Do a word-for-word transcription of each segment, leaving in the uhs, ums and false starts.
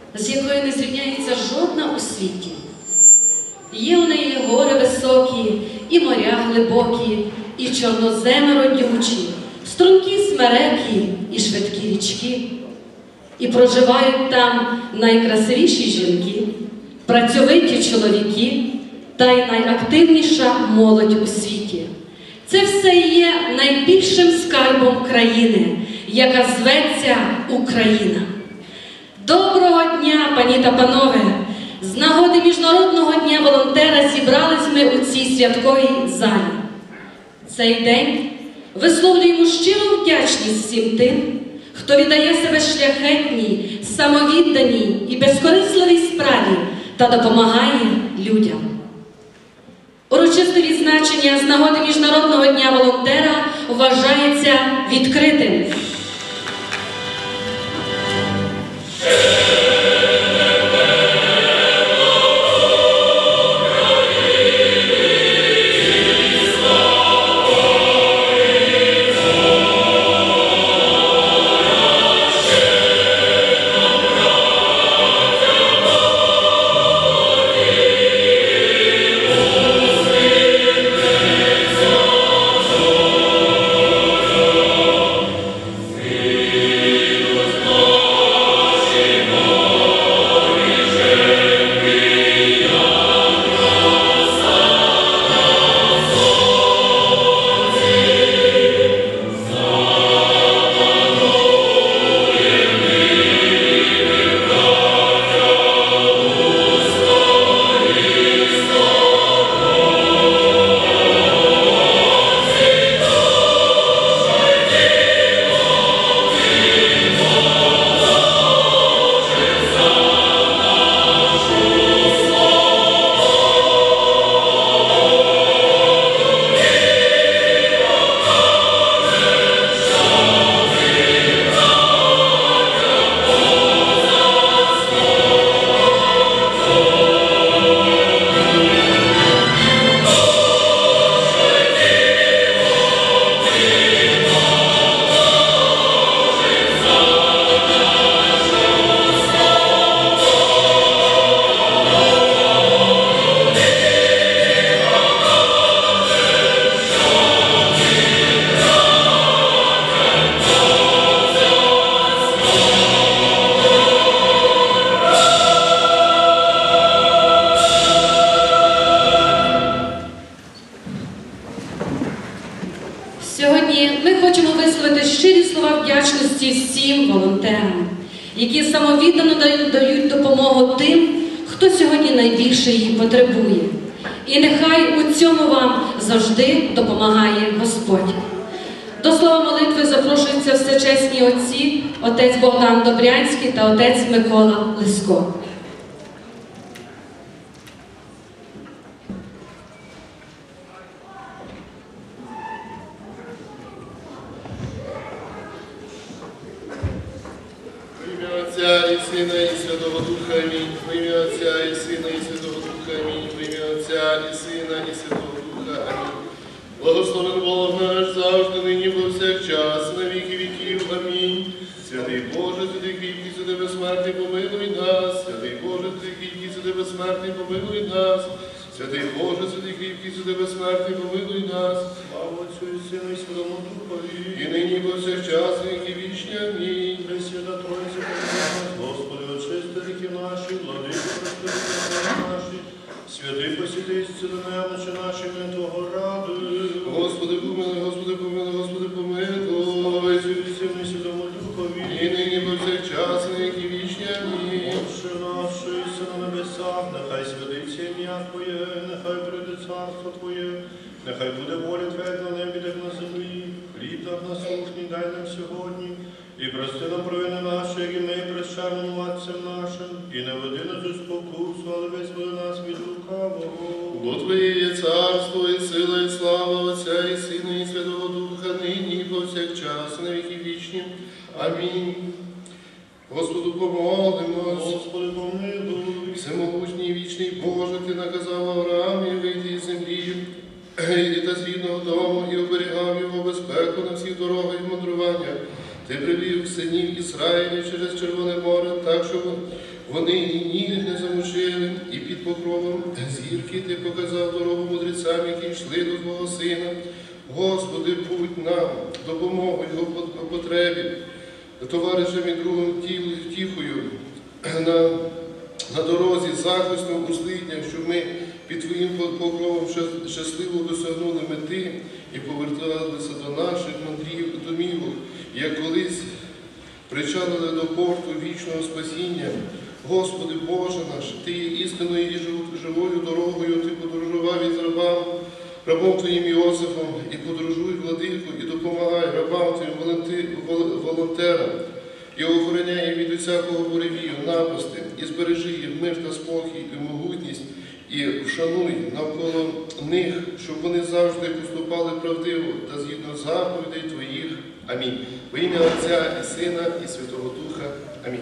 з якою не зрівняється жодна у світі. Є у неї гори високі, і моря глибокі, і чорноземи родючі, стрункі смереки і швидкі річки. І проживають там найкрасивіші жінки, працьовиті чоловіки та й найактивніша молодь у світі. Це все є найбільшим скарбом країни, яка зветься Україна. Доброго дня, пані та панове! З нагоди Міжнародного дня волонтера зібрались ми у цій святковій залі. Цей день висловлюємо щиру вдячність всім тим, хто віддає себе шляхетній, самовідданій і безкорисливій справі та допомагає людям. Урочисте відзначення з нагоди Міжнародного дня волонтера вважається відкритим. Сьогодні ми хочемо висловити щирі слова вдячності всім волонтерам, які самовіддано дають допомогу тим, хто сьогодні найбільше її потребує. І нехай у цьому вам завжди допомагає Господь. До слова молитви запрошуються всечесні отці, отець Богдан Добрянський та отець Микола Лисько. Отця і Сина, і Святого Духа, амінь. В ім'я Отця і Сина, і Святого Духа, амінь. В ім'я Отця і Сина, і Святого Духа, амінь. Благословен Бог наш завжди, нині повсякчас, на віки віків, амінь. Святий Боже, святий кріпкий, святий безсмертний, помилуй нас. Святий Боже, святий кріпкий, святий безсмертний, помилуй нас. Святий Боже, святий кріпкий, святий безсмертний, помилуй нас. Слава Отцю і Сину, і Святому Духові. І нині повсякчас, на віки вічні, амінь. Пресвята Тройця, Господи, очисти гріхи наші, владико, прости гріхи наші, святий посіти зціли немочі наші, ми Твого ради. Господи, помилуй, Господи, помилуй, Господи, помилуй. Слава Отцю і Сину, і Святому Духові. І нині повсякчас, на віки вічні, амінь. Отче наш, що єси на небесах, нехай святиться ім'я Твоє, нехай прийде царство Твоє, нехай буде воля Твоя на небі, так на землі. Хліб наш насущний дай нам сьогодні, і прости нам провини наші, як і ми прощаємо отцям нашим, і не веди нас у спокусу, але визволи нас від лукавого. Бо Твоє є царство, і сила, і слава Отця, і Сина, і Святого Духа, нині і повсякчас, на віки вічні. Амінь. Господу помолимось. Господи, помилуй. Всемогутній вічний Боже, Ти наказав Авраамі вийти із землі, і та з рідного дому, і оберігав його безпеку на всіх дорогах і мандрування. Ти привів синів Ізраїлів через Червоне море, так, щоб Вони і ніг не замочили, і під покровом зірки ти показав дорогу мудрецям, які йшли до Твого Сина. Господи, будь нам допомогою його потребі, товаришем і другом втіхою на, на дорозі, захистом, услідням, щоб ми під Твоїм покровом щасливо досягнули мети і поверталися до наших мандрів домівок, як колись причалили до порту вічного спасіння. Господи Боже наш, Ти є істинною і живою дорогою, Ти подорожував із рабам, рабом Твоїм Йосифом, і подорожуй, владику, і допомагай рабам Твоїм волонтерам, і охороняй від усякого буревію, напасти, і збережи їх мир та спокій, і могутність, і вшануй навколо них, щоб вони завжди поступали правдиво та згідно заповідей Твоїх. Амінь. Во ім'я Отця і Сина, і Святого Духа. Амінь.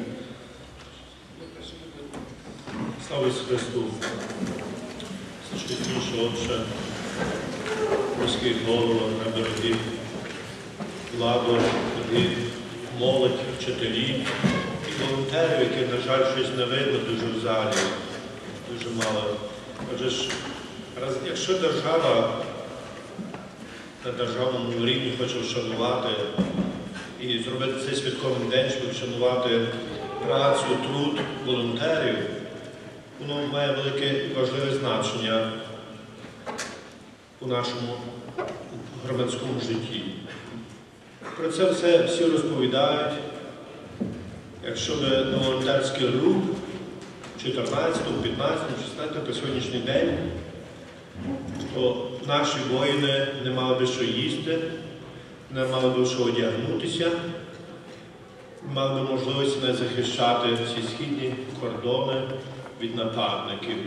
Слава Ісусу Христу! Священніший Отче, міський голова, дорогі владу, дорогі молодь, вчителі і волонтерів, яких, на жаль, щось не видно дуже в залі, дуже мало. Отже ж, якщо держава на державному рівні хоче вшанувати і зробити цей святковий день, щоб вшанувати працю, труд волонтерів, воно має велике і важливе значення у нашому громадському житті. Про це все всі розповідають. Якщо би на волонтерський рух чотирнадцятого, п'ятнадцятого, шістнадцятого по сьогоднішній день, то наші воїни не мали би що їсти, не мали би що одягнутися, не мали би можливості не захищати всі східні кордони від нападників.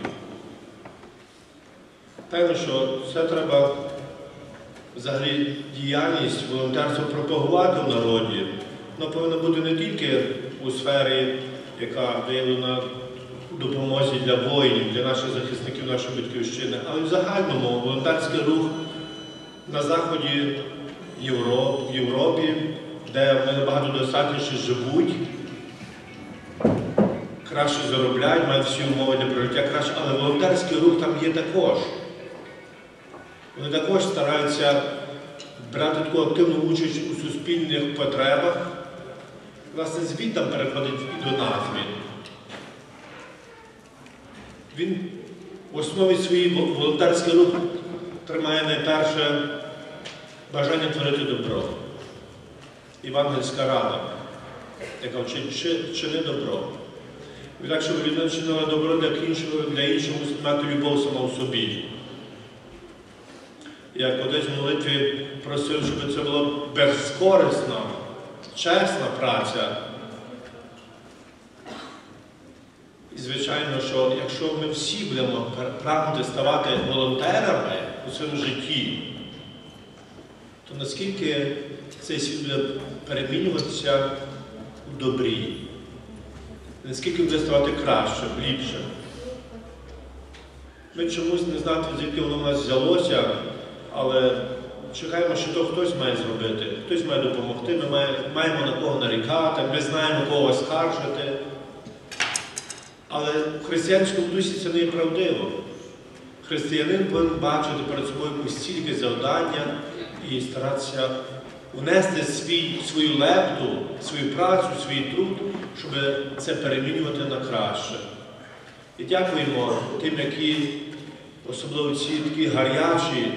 Певно, що це треба взагалі діяльність волонтерства пропагувати в народі. Воно повинно бути не тільки у сфері, яка виявлена у допомозі для воїнів, для наших захисників нашої батьківщини, але й в загальному волонтерський рух на заході Європи, в Європі, де вони набагато достатніше живуть, краще заробляють, мають всі умови для прожиття краще, але волонтерський рух там є також. Вони також стараються брати таку активну участь у суспільних потребах. Власне, звідти переходить і до назви. Він в основі своїй волонтерський рух тримає найперше бажання творити добро. Євангельська рада, яка вчить чини добро. І так, щоб людина чинила добро для іншого, для іншого мусить мати любов сама в собі. Як отець в молитві просив, щоб це була безкорисна, чесна праця. І звичайно, що якщо ми всі будемо прагнути ставати волонтерами у своєму житті, то наскільки цей світ буде перемінюватися в добрі, наскільки буде ставати краще, ліпше. Ми чомусь не знаємо, звідки воно в нас взялося, але чекаємо, що то хтось має зробити, хтось має допомогти, ми маємо на кого нарікати, ми знаємо, кого оскаржити. Але в християнському дусі це не є правдиво. Християнин повинен бачити перед собою постільки завдання і старатися внести свій, свою лепту, свою працю, свій труд, щоб це перемінювати на краще. І дякуємо тим, які, особливо ці такі гарячі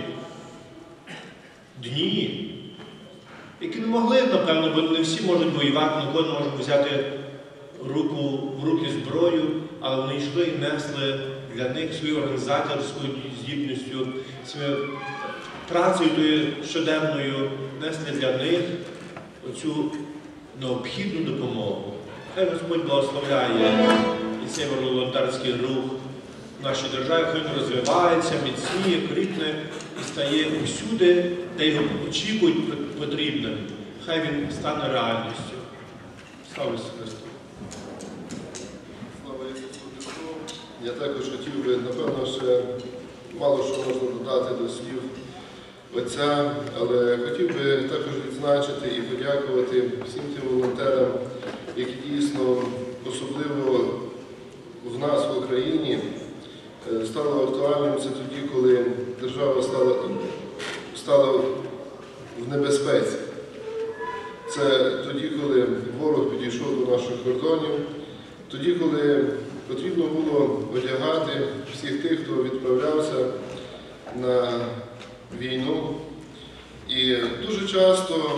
дні, які не могли, напевно, бо не всі можуть воювати, не кожен може взяти руку, в руки зброю, але вони йшли і несли для них свою організаторською здібністю, своєю працею тою щоденною, несли для них оцю необхідну допомогу. Хай Господь благословляє і цей волонтерський рух в нашій державі, хай він розвивається, міцніє, кріпне і стає усюди, де його очікують потрібним. Хай він стане реальністю. Слава Ісусу Христу! Слава Ісусу Христу! Я також хотів би, напевно, ще мало що можна додати до слів Отця, але хотів би також відзначити і подякувати всім тим волонтерам, які дійсно особливо держава стала, стала в небезпеці. Це тоді, коли ворог підійшов до наших кордонів, тоді, коли потрібно було одягати всіх тих, хто відправлявся на війну. І дуже часто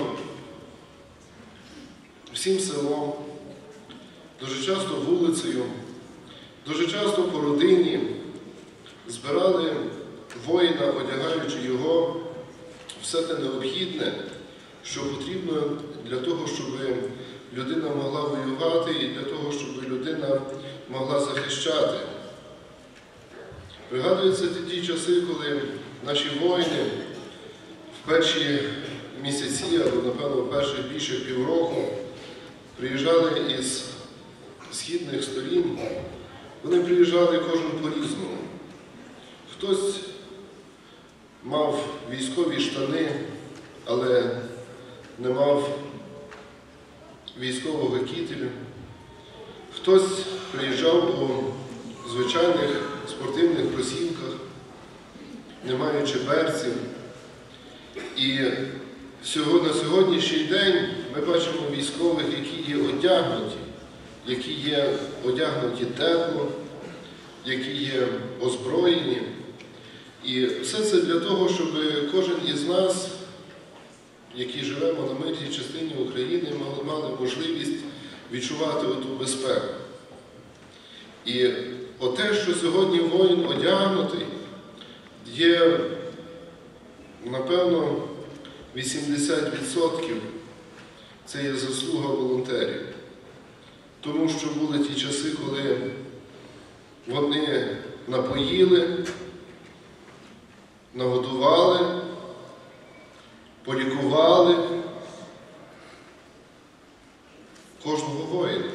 всім селом, дуже часто вулицею, дуже часто по родині збирали воїна, одягаючи його все те необхідне, що потрібно для того, щоб людина могла воювати і для того, щоб людина могла захищати. Пригадуються ті часи, коли наші воїни в перші місяці, або, напевно, в перших більше півроку приїжджали із східних сторін. Вони приїжджали кожен по-різному. Хтось мав військові штани, але не мав військового кітелю. Хтось приїжджав у звичайних спортивних кросівках, не маючи берців. І на сьогоднішній день ми бачимо військових, які є одягнуті, які є одягнуті тепло, які є озброєні. І все це для того, щоб кожен із нас, які живемо на мирній частині України, мали можливість відчувати оту безпеку. І оте, що сьогодні воїн одягнутий, є, напевно, вісімдесят відсотків це є заслуга волонтерів. Тому що були ті часи, коли вони напоїли, нагодували, полікували кожного воїна.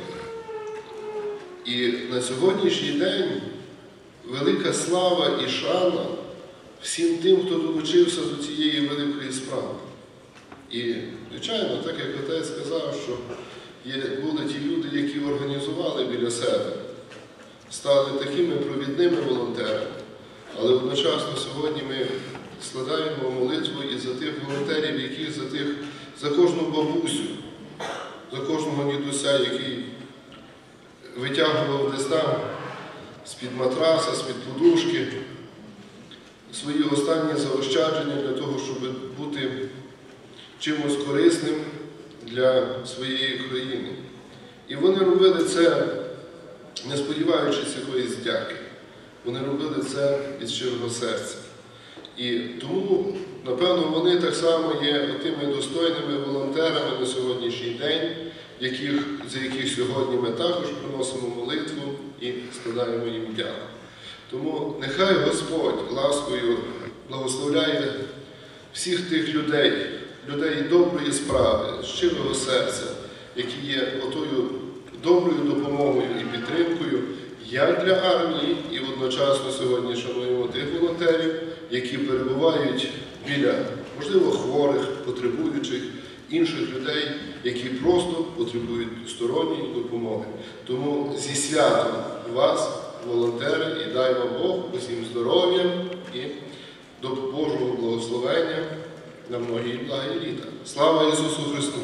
І на сьогоднішній день велика слава і шана всім тим, хто долучився до цієї великої справи. І, звичайно, так як отець сказав, що є, були ті люди, які організували біля себе, стали такими провідними волонтерами, але одночасно сьогодні ми складаємо молитву і за тих волонтерів, які за тих, за кожну бабусю, за кожного дідуся, який витягував десь там з-під матраса, з-під подушки свої останні заощадження для того, щоб бути чимось корисним для своєї країни. І вони робили це, не сподіваючись якоїсь дяки. Вони робили це із щирого серця. І тому, напевно, вони так само є тими достойними волонтерами на сьогоднішній день, яких, за яких сьогодні ми також приносимо молитву і складаємо їм дяку. Тому нехай Господь ласкою благословляє всіх тих людей, людей доброї справи, щирого серця, які є отою доброю допомогою і підтримкою як для армії, і одночасно сьогодні шануємо тих волонтерів, які перебувають біля, можливо, хворих, потребуючих, інших людей, які просто потребують сторонньої допомоги. Тому зі святом вас, волонтери, і дай вам Бог усім здоров'я і до Божого благословення на многі благі літа. Слава Ісусу Христу!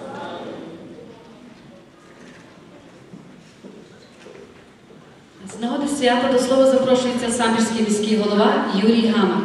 З нагоди свята до слова запрошується самбірський міський голова Юрій Гамар.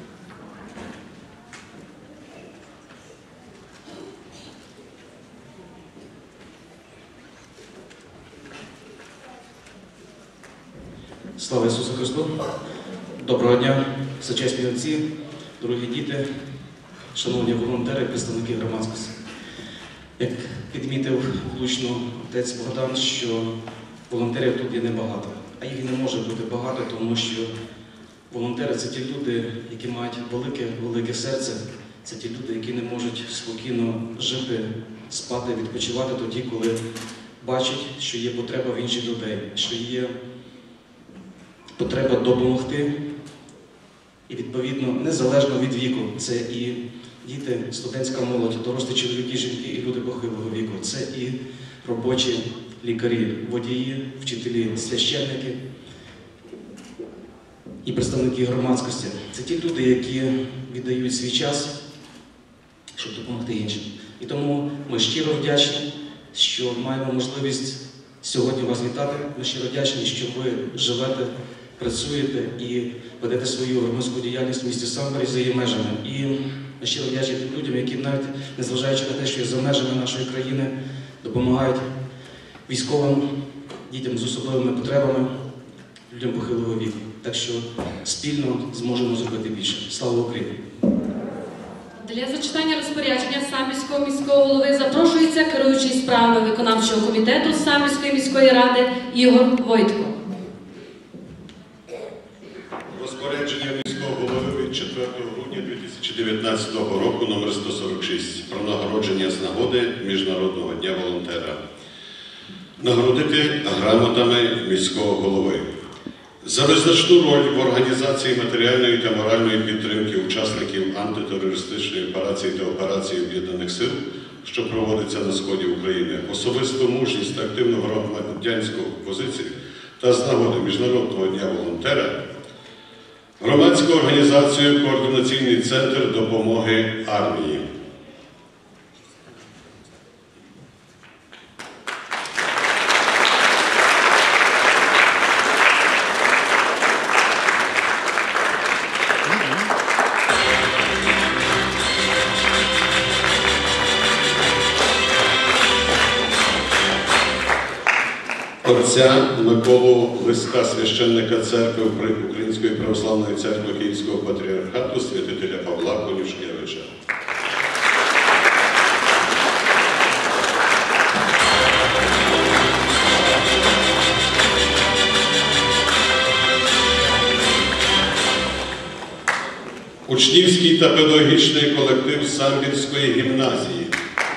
Слава Ісусу Христу! Доброго дня, всечесні отці, дорогі діти, шановні волонтери, представники громадськості. Як підмітив влучно отець Богдан, що волонтерів тут є небагато, а їх не може бути багато, тому що волонтери – це ті люди, які мають велике-велике серце, це ті люди, які не можуть спокійно жити, спати, відпочивати тоді, коли бачать, що є потреба в інших людей, що є потреба допомогти. І, відповідно, незалежно від віку, це і діти, студентська молодь, дорослі чоловіки, жінки і люди похилого віку, це і робочі, лікарі, водії, вчителі, священники. і представники громадськості. Це ті люди, які віддають свій час, щоб допомогти іншим. І тому ми щиро вдячні, що маємо можливість сьогодні вас вітати. Ми щиро вдячні, що ви живете, працюєте і ведете свою громадську діяльність в місті Самборі за її межами. І ми щиро вдячні тим людям, які навіть, незважаючи на те, що є за межами нашої країни, допомагають військовим, дітям з особливими потребами, людям похилого віку. Так що спільно зможемо зробити більше. Слава Україні! Для зачитання розпорядження Самбірського міського голови запрошується керуючий справами виконавчого комітету Самбірської міської ради Ігор Войтко. Розпорядження міського голови від четвертого грудня дві тисячі дев'ятнадцятого року номер сто сорок шість про нагородження з нагоди Міжнародного дня волонтера. Нагородити грамотами міського голови. За визначну роль в організації матеріальної та моральної підтримки учасників антитерористичної операції та операції Об'єднаних сил, що проводиться на сході України, особисту мужність та активну громадянську позицію та з нагоди Міжнародного дня волонтера, громадську організацію «Координаційний центр допомоги армії». Отця Миколу Лиска, священника церкви Української православної церкви Київського патріархату, святителя Павла Конюшкевича. Учнівський та педагогічний колектив Самбірської гімназії.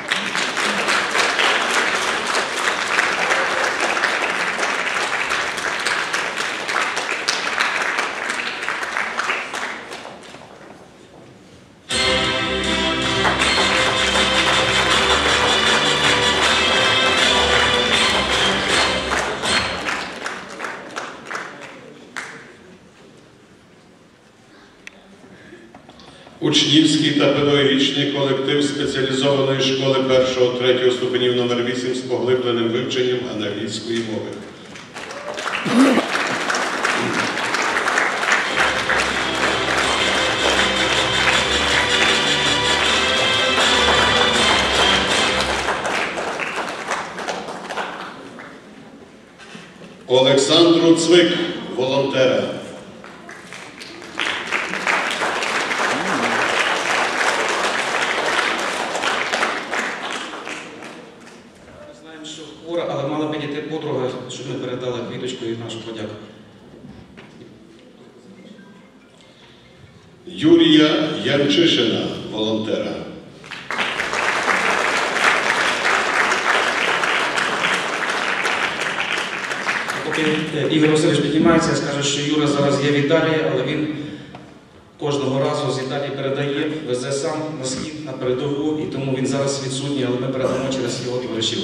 Учнівський та педагогічний колектив спеціалізованої школи першого-третього ступенів номер вісім з поглибленим вивченням англійської мови. Олександру Цвик, волонтера. Але мала підійти подруга, щоб ми передали квіточку і нашу подяку. Юрія Янчишина, волонтера. Поки Ігор Васильович піднімається, я скажу, що Юра зараз є в Італії, але він кожного разу з Італії передає, везе сам на схід, на передову, і тому він зараз відсутній, але ми передамо через його товаришів.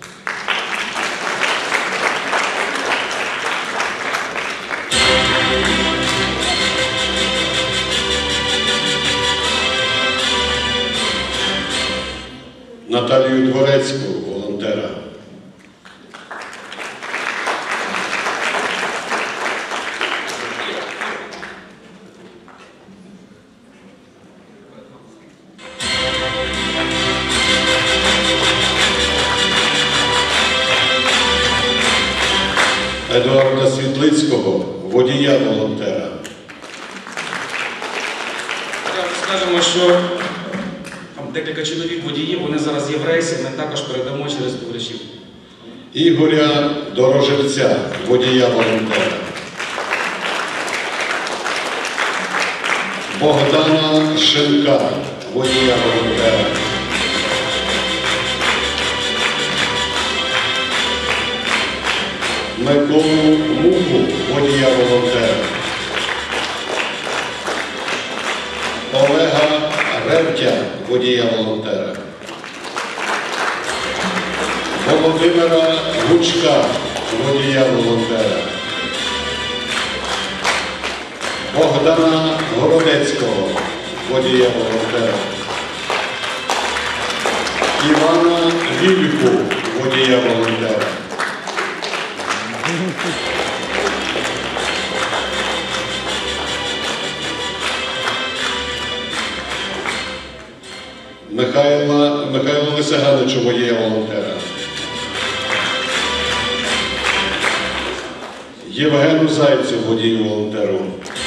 Наталію Дворецьку, волонтера. Едуарда Світлицького, водія волонтера. Скажемо, що декілька чоловік водіїв, вони зараз є в рейсі, ми також передамо через товаришів. Ігоря Дорожевця, водія волонтера. Богдана Шинка, водія волонтера. Миколу Муху, водія волонтера. Олега Ревтя, водія волонтера. Володимира Гучка, водія волонтера. Богдана Городецького, водія-волонтера. Івана Вільку, водія-волонтера. Михайла, Михайло Лисиганичу, водія-волонтера. Євгену Зайцю, водію-волонтеру.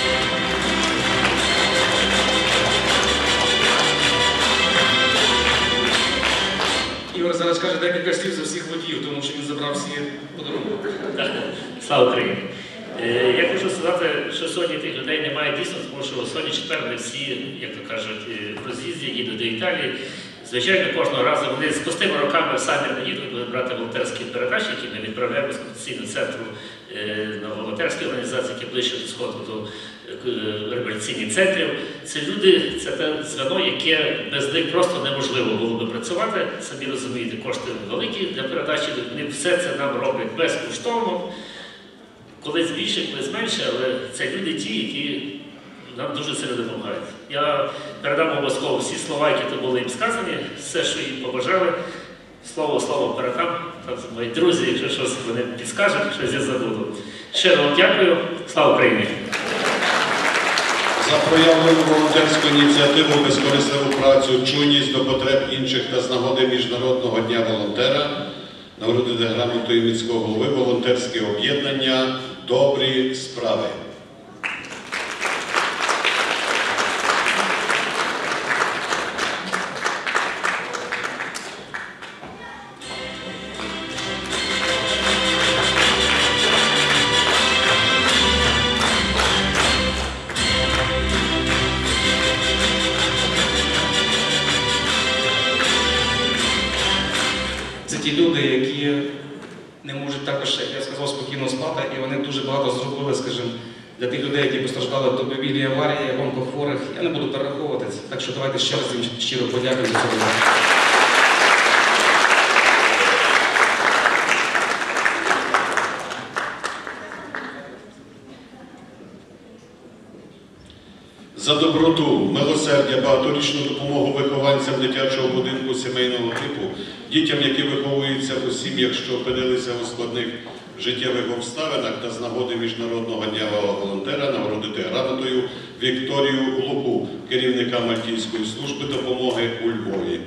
Ігор зараз каже декілька слів за всіх водіїв, тому що він забрав всі подарунки. Слава Україні! Е, Я хочу сказати, що сьогодні тих людей немає дійсно, тому що сьогодні четвер не всі, як то кажуть, е, в роз'їзді їдуть до Італії. Звичайно, кожного разу вони з пустими руками самі не їдуть, будуть брати волонтерські передачі, які ми відправляємо з конституційного центру е, на волонтерські організації, які ближче до сходу до е, реабілітаційних центрів. Це люди, це те звено, яке без них просто неможливо було би працювати. Самі розумієте, кошти великі для передачі, вони все це нам роблять безкоштовно. Колись більше, колись менше, але це люди ті, які нам дуже сильно допомагають. Я передам обов'язково всі слова, які то були їм сказані, все, що їм побажали. Слово слово передам. Там мої друзі, якщо щось вони підскажуть, щось я забуду. Щиро вам дякую. Слава Україні! За проявлену волонтерську ініціативу, безкорисливу працю, чуйність до потреб інших та з нагоди Міжнародного дня волонтера нагородити грамотою міського голови волонтерське об'єднання «Добрі справи». Це ті люди, які не можуть також, як я сказав, спокійно спати, і вони дуже багато зробили, скажімо, для тих людей, які постраждали в автомобільній аварії, онкохворих. Я не буду перераховувати це, так що давайте ще раз їм щиро подякуємо за це. За доброту, милосердя, багаторічну допомогу вихованцям дитячого будинку сімейного типу, дітям, які виховуються у сім'ях, що опинилися у складних життєвих обставинах, та з нагоди Міжнародного дня волонтера нагородити грамотою Вікторію Луку, керівника Мальтійської служби допомоги у Львові.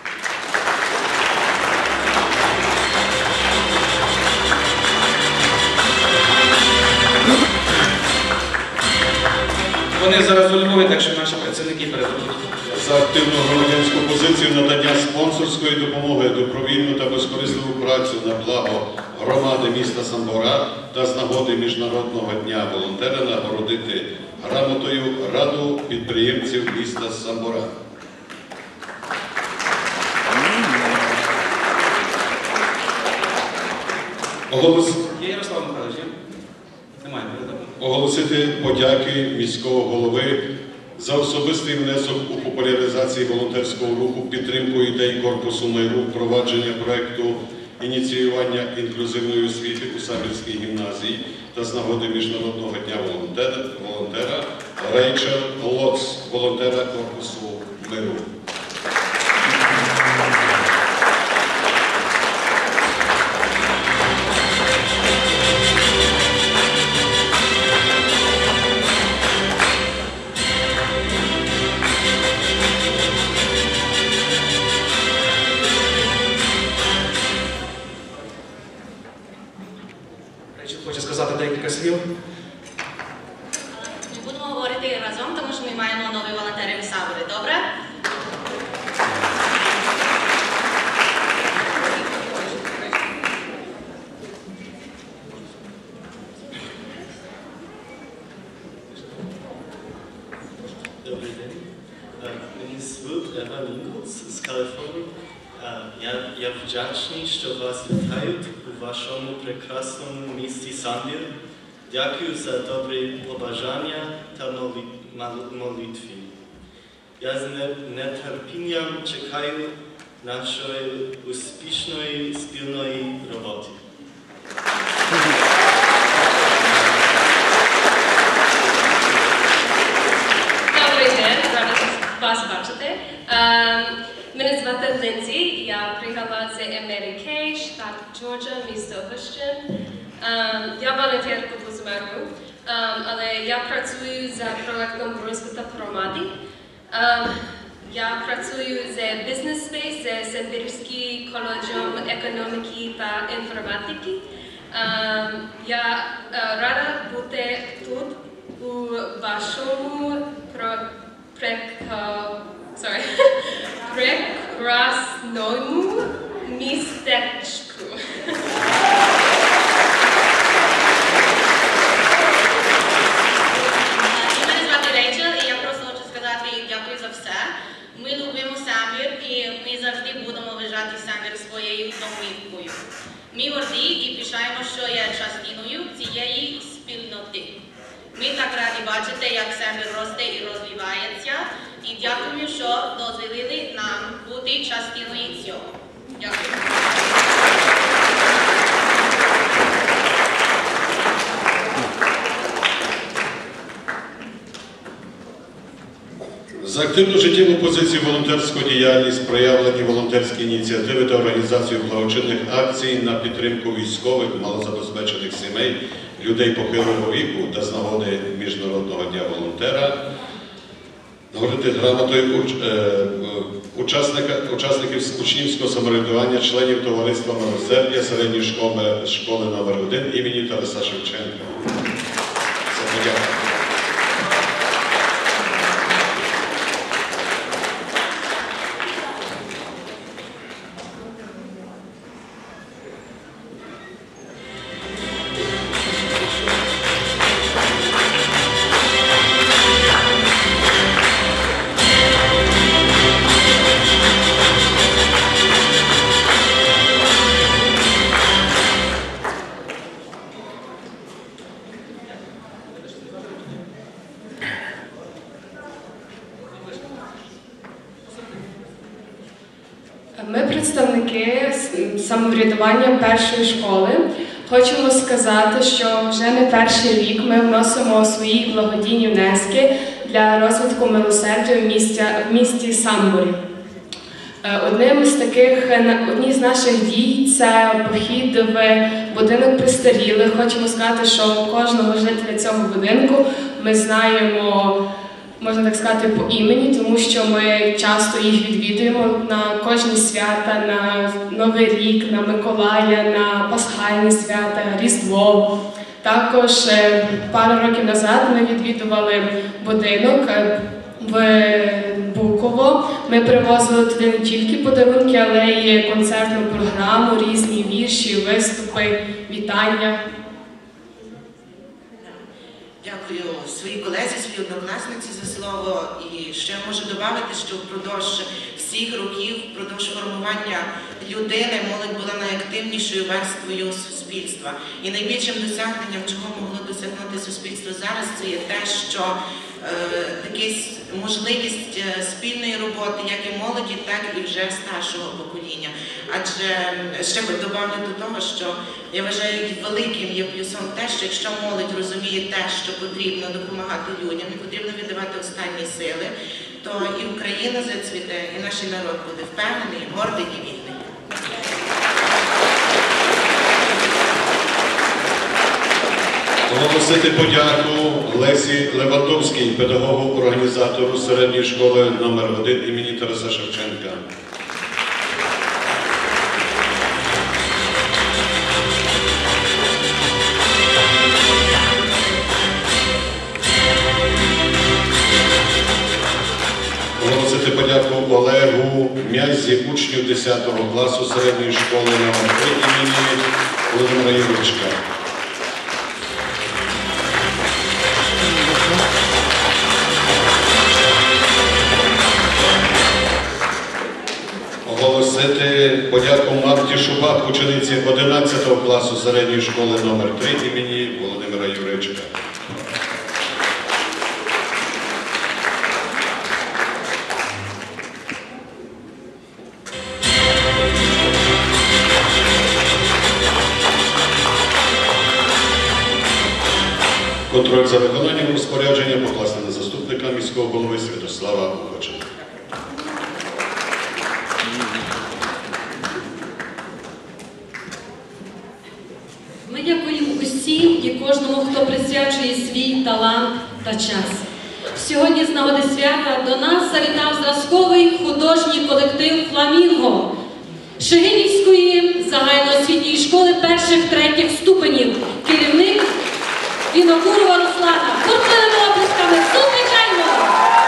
Вони зараз у Львові, так що наші працівники передадуть. За активну громадянську позицію надання спонсорської допомоги, добровільну та безкорисливу працю на благо громади міста Самбора та з нагоди Міжнародного дня волонтера нагородити грамотою Раду підприємців міста Самбора. Оголос... Є Ярослав Михайлович, є? Немає, передамо. Оголосити подяки міського голови за особистий внесок у популяризації волонтерського руху, підтримку ідей Корпусу миру, впровадження проєкту ініціювання інклюзивної освіти у Самбірській гімназії та з нагоди Міжнародного дня волонтера, волонтера Рейчел Лоц, волонтера Корпусу миру. Хоче сказати декілька слів. Ми будемо говорити разом, тому що ми маємо нові волонтери в Самборі, добре? Добрий день. Мені звуть Ева Мінгулс з Каліфорнії. Я, я вдячний, що вас вітають у вашому прекрасному місті Самбір. Дякую за добрі побажання та молитві. Я з нетерпінням чекаю нашої успішної спільної роботи. Джорджа, місто Гощин. Я волонтер Куплу-Змеру, але я працюю за проектом «Брунську та громади». Я працюю за бізнес-спейс, за Сембірським коледжем економіки та інформатики. Я рада бути тут у вашому прекрасному містечку. Мене звати Рейчел, і я просто хочу сказати дякую за все. Ми любимо Самбір, і ми завжди будемо вважати Самбір своєю домівкою. Ми горді і пишаємо, що є частиною цієї спільноти. Ми так раді бачити, як Самбір росте і розвивається, і дякуємо, що дозволили нам бути частиною цього. Дякую. За активну життєву позицію волонтерську діяльність, проявлені волонтерські ініціативи та організацію благочинних акцій на підтримку військових, малозабезпечених сімей, людей похилого віку та з нагоди Міжнародного дня волонтера, нагородити грамотою учасника, учасників учнівського самоврядування, членів товариства «Милосердя» середньої школи, школи номер один імені Тараса Шевченка. Це подяка. Ми представники самоврядування першої школи. Хочемо сказати, що вже не перший рік ми вносимо свої благодійні внески для розвитку милосердя в місті, в місті Самборі. Одним з таких, одні з наших дій – це похід в будинок престарілих. Хочемо сказати, що кожного жителя цього будинку ми знаємо, можна так сказати, по імені, тому що ми часто їх відвідуємо на кожні свята, на Новий рік, на Миколая, на Пасхальні свята, Різдво. Також пару років назад ми відвідували будинок в Буково. Ми привозили туди не тільки подарунки, але й концертну програму, різні вірші, виступи, вітання. Дякую своїй колезі, своїй однокласниці за слово. І ще можу додати, що впродовж всіх років, впродовж формування людини, молодь була найактивнішою верствою суспільства. І найбільшим досягненням, чого могло досягнути суспільство зараз, це є те, що е, можливість спільної роботи як і молоді, так і вже старшого покоління. Адже ще добавлю до того, що я вважаю великим є плюсом те, що якщо молодь розуміє те, що потрібно допомагати людям, не потрібно віддавати останні сили, то і Україна зацвіте, і наш народ буде впевнений, гордий і вільний. Оголосити подяку Лесі Левандовській, педагогу-організатору середньої школи номер один імені Тараса Шевченка. Оголосити подяку Олегу Мязі, учню десятого класу середньої школи номер три імені Володимира Юричка. Оголосити подяку Марті Шубак, учениці одинадцятого класу середньої школи номер три імені Володимира Юричка. Контроль за виконанням розпорядження покласти на заступника міського голови Святослава Лохаченка. усім і кожному, хто присвячує свій талант та час. Сьогодні з нагоди свята до нас завітав зразковий художній колектив «Фламінго» Шегинівської загальноосвітньої школи перших-третіх ступенів. Керівник Вінокурова Руслана. Бурхливими оплесками зустрічаємо!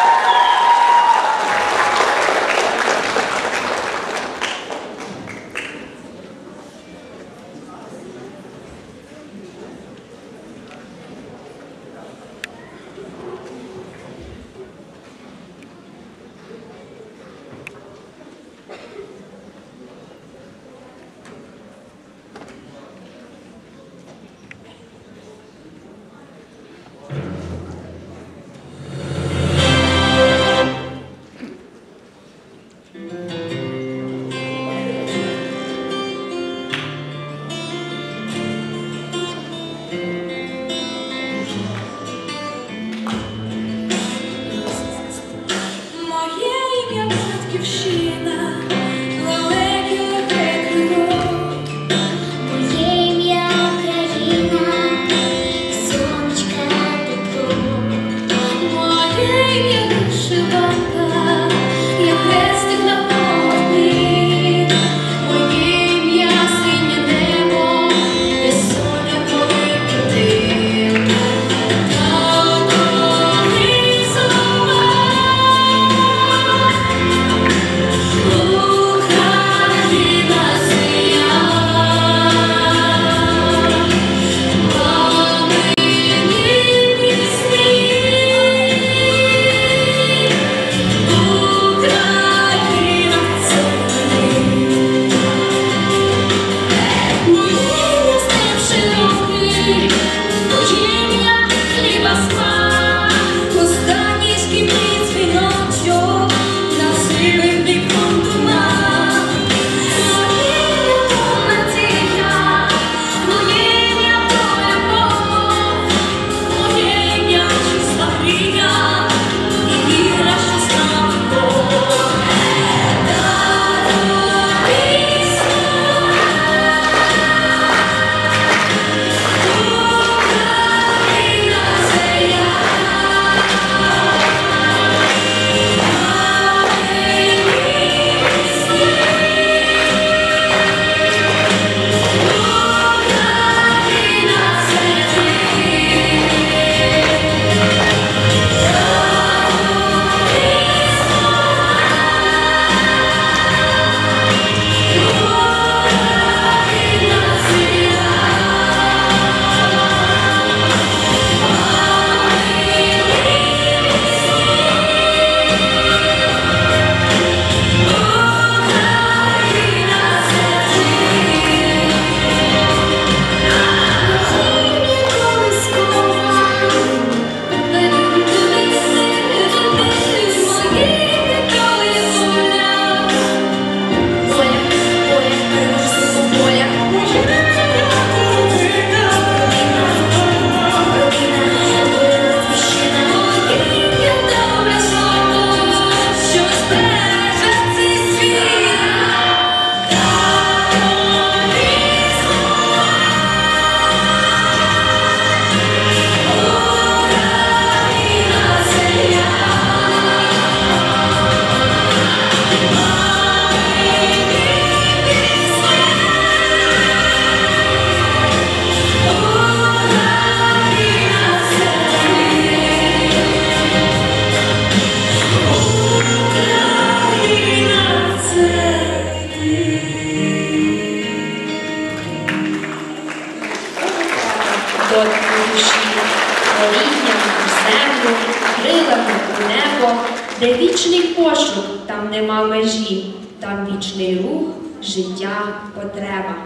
Де вічний пошук, там нема межі, там вічний рух, життя, потреба.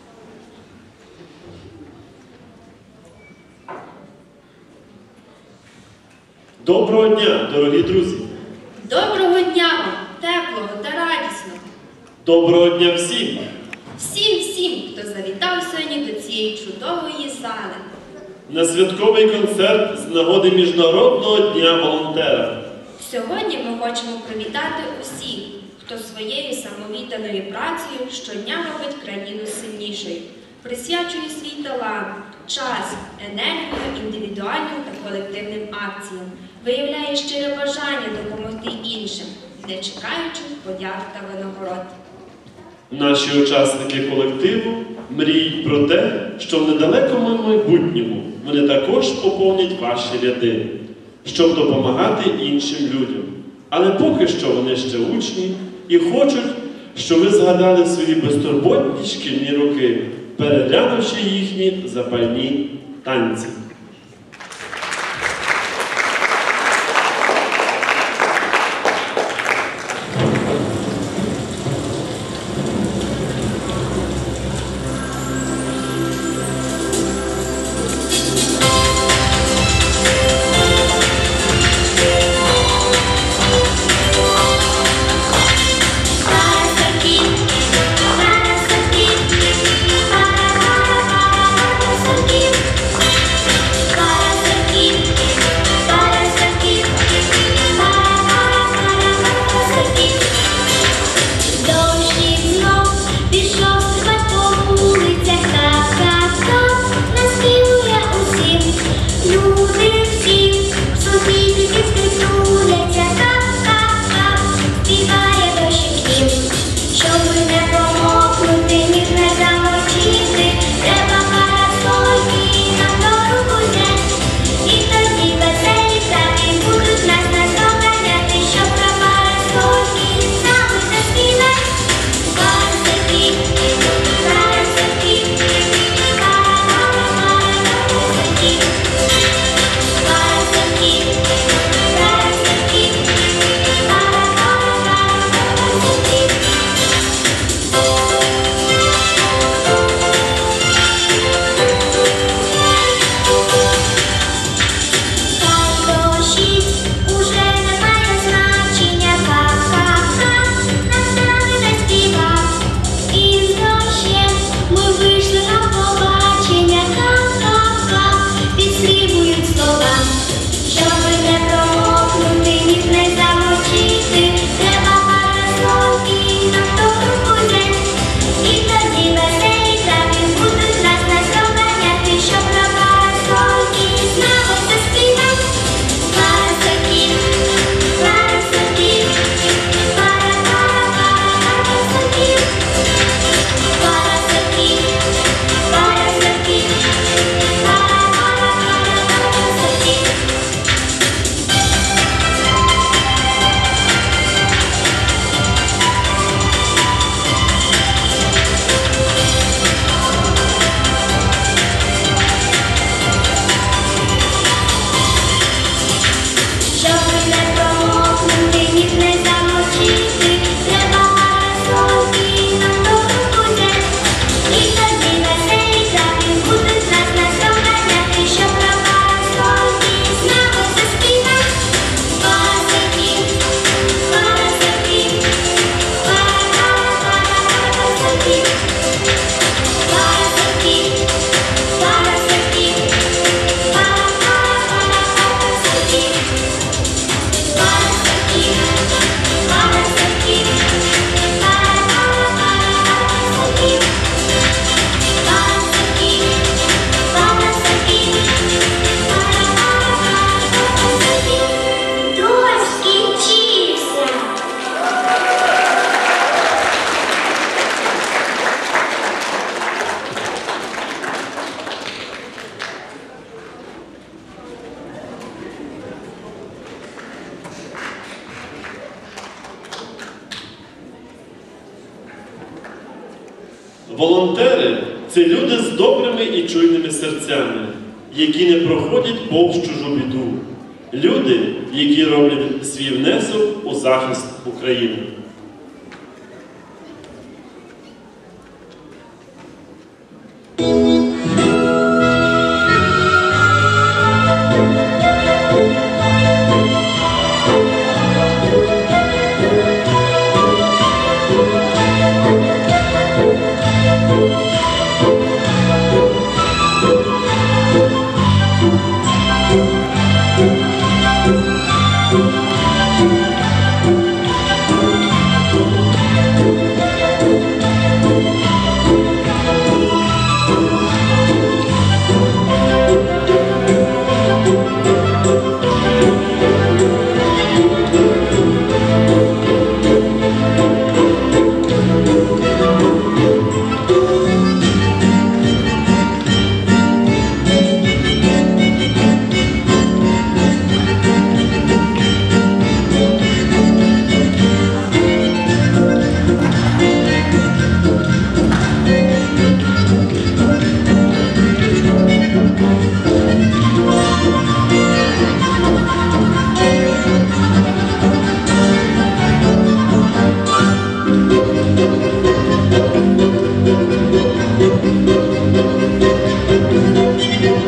Доброго дня, дорогі друзі! Доброго дня вам, теплого та радісного! Доброго дня всім! Всім-всім, хто завітав сьогодні до цієї чудової зали. На святковий концерт з нагоди Міжнародного дня волонтера. Сьогодні ми хочемо привітати усіх, хто своєю самовідданою працею щодня робить країну сильнішою, присвячує свій талант, час, енергію індивідуальним та колективним акціям, виявляє щире бажання допомогти іншим, не чекаючи подяк та винагород. Наші учасники колективу мріють про те, що в недалекому майбутньому вони також поповнять ваші ряди, щоб допомагати іншим людям. Але поки що вони ще учні і хочуть, щоб ви згадали свої безтурботні шкільні роки, переглянувши їхні запальні танці. Волонтери – це люди з добрими і чуйними серцями, які не проходять повз чужу біду. Люди, які роблять свій внесок у захист України. Thank you.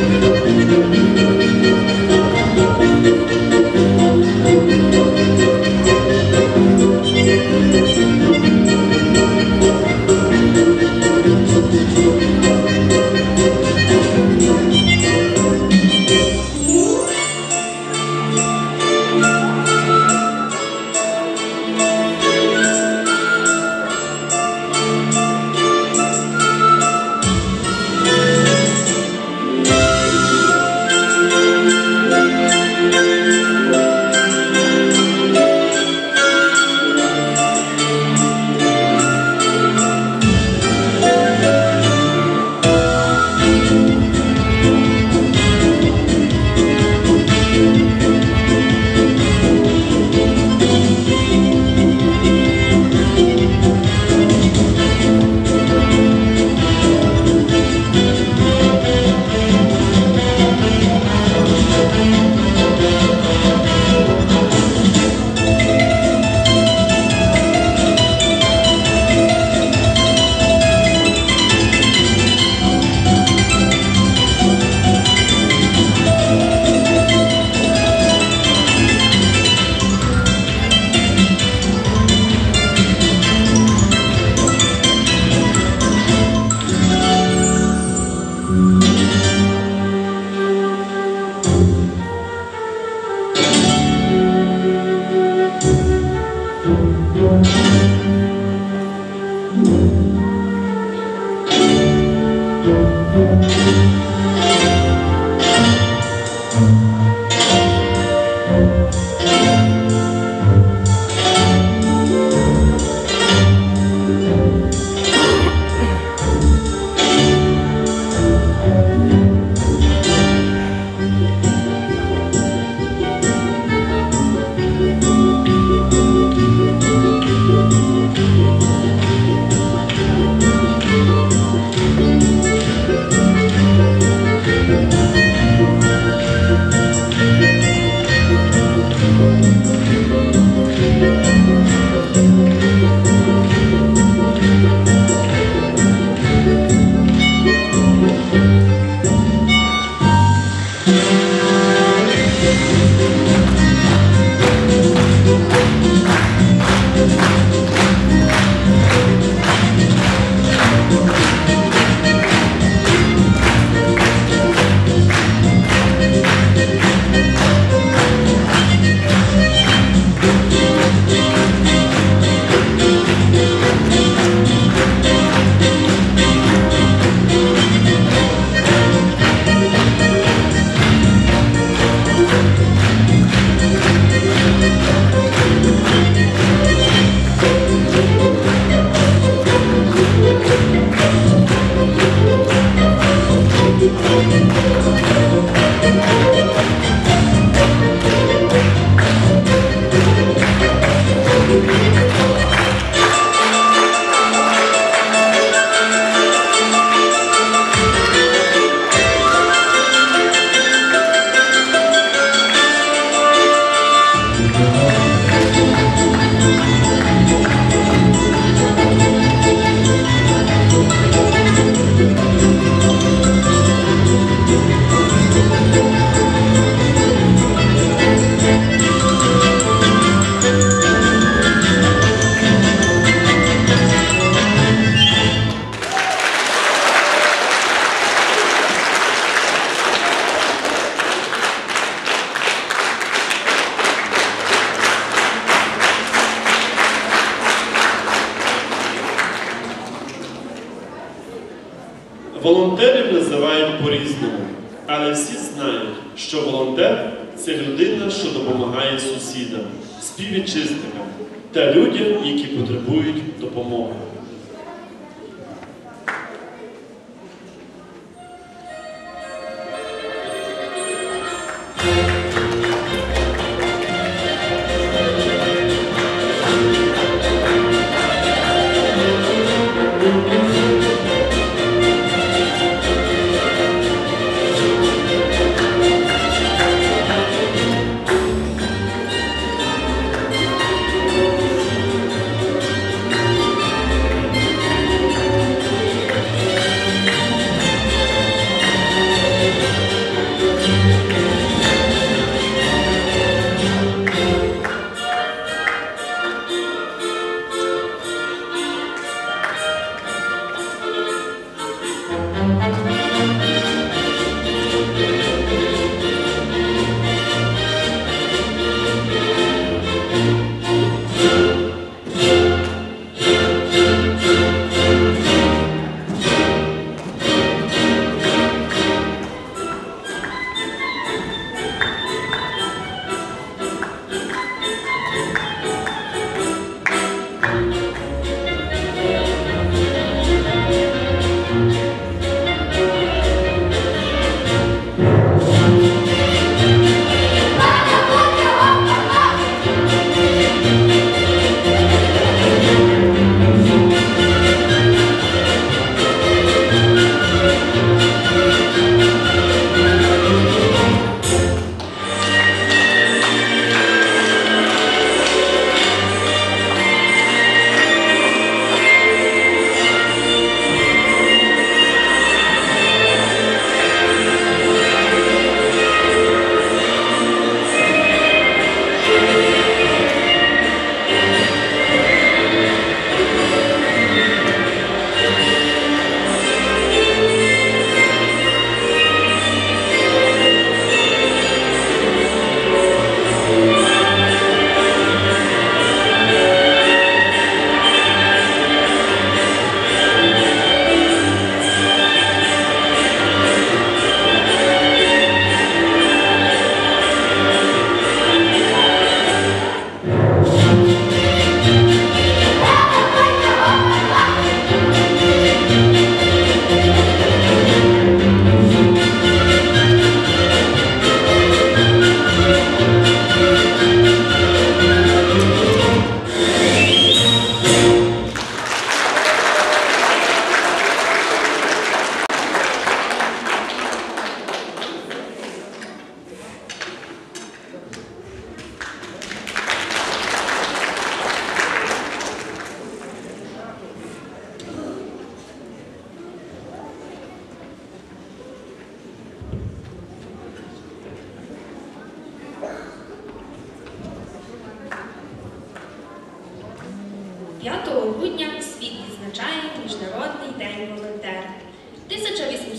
Волонтерів називають по-різному, але всі знають, що волонтер – це людина, що допомагає сусідам, співвітчизникам та людям, які потребують допомоги.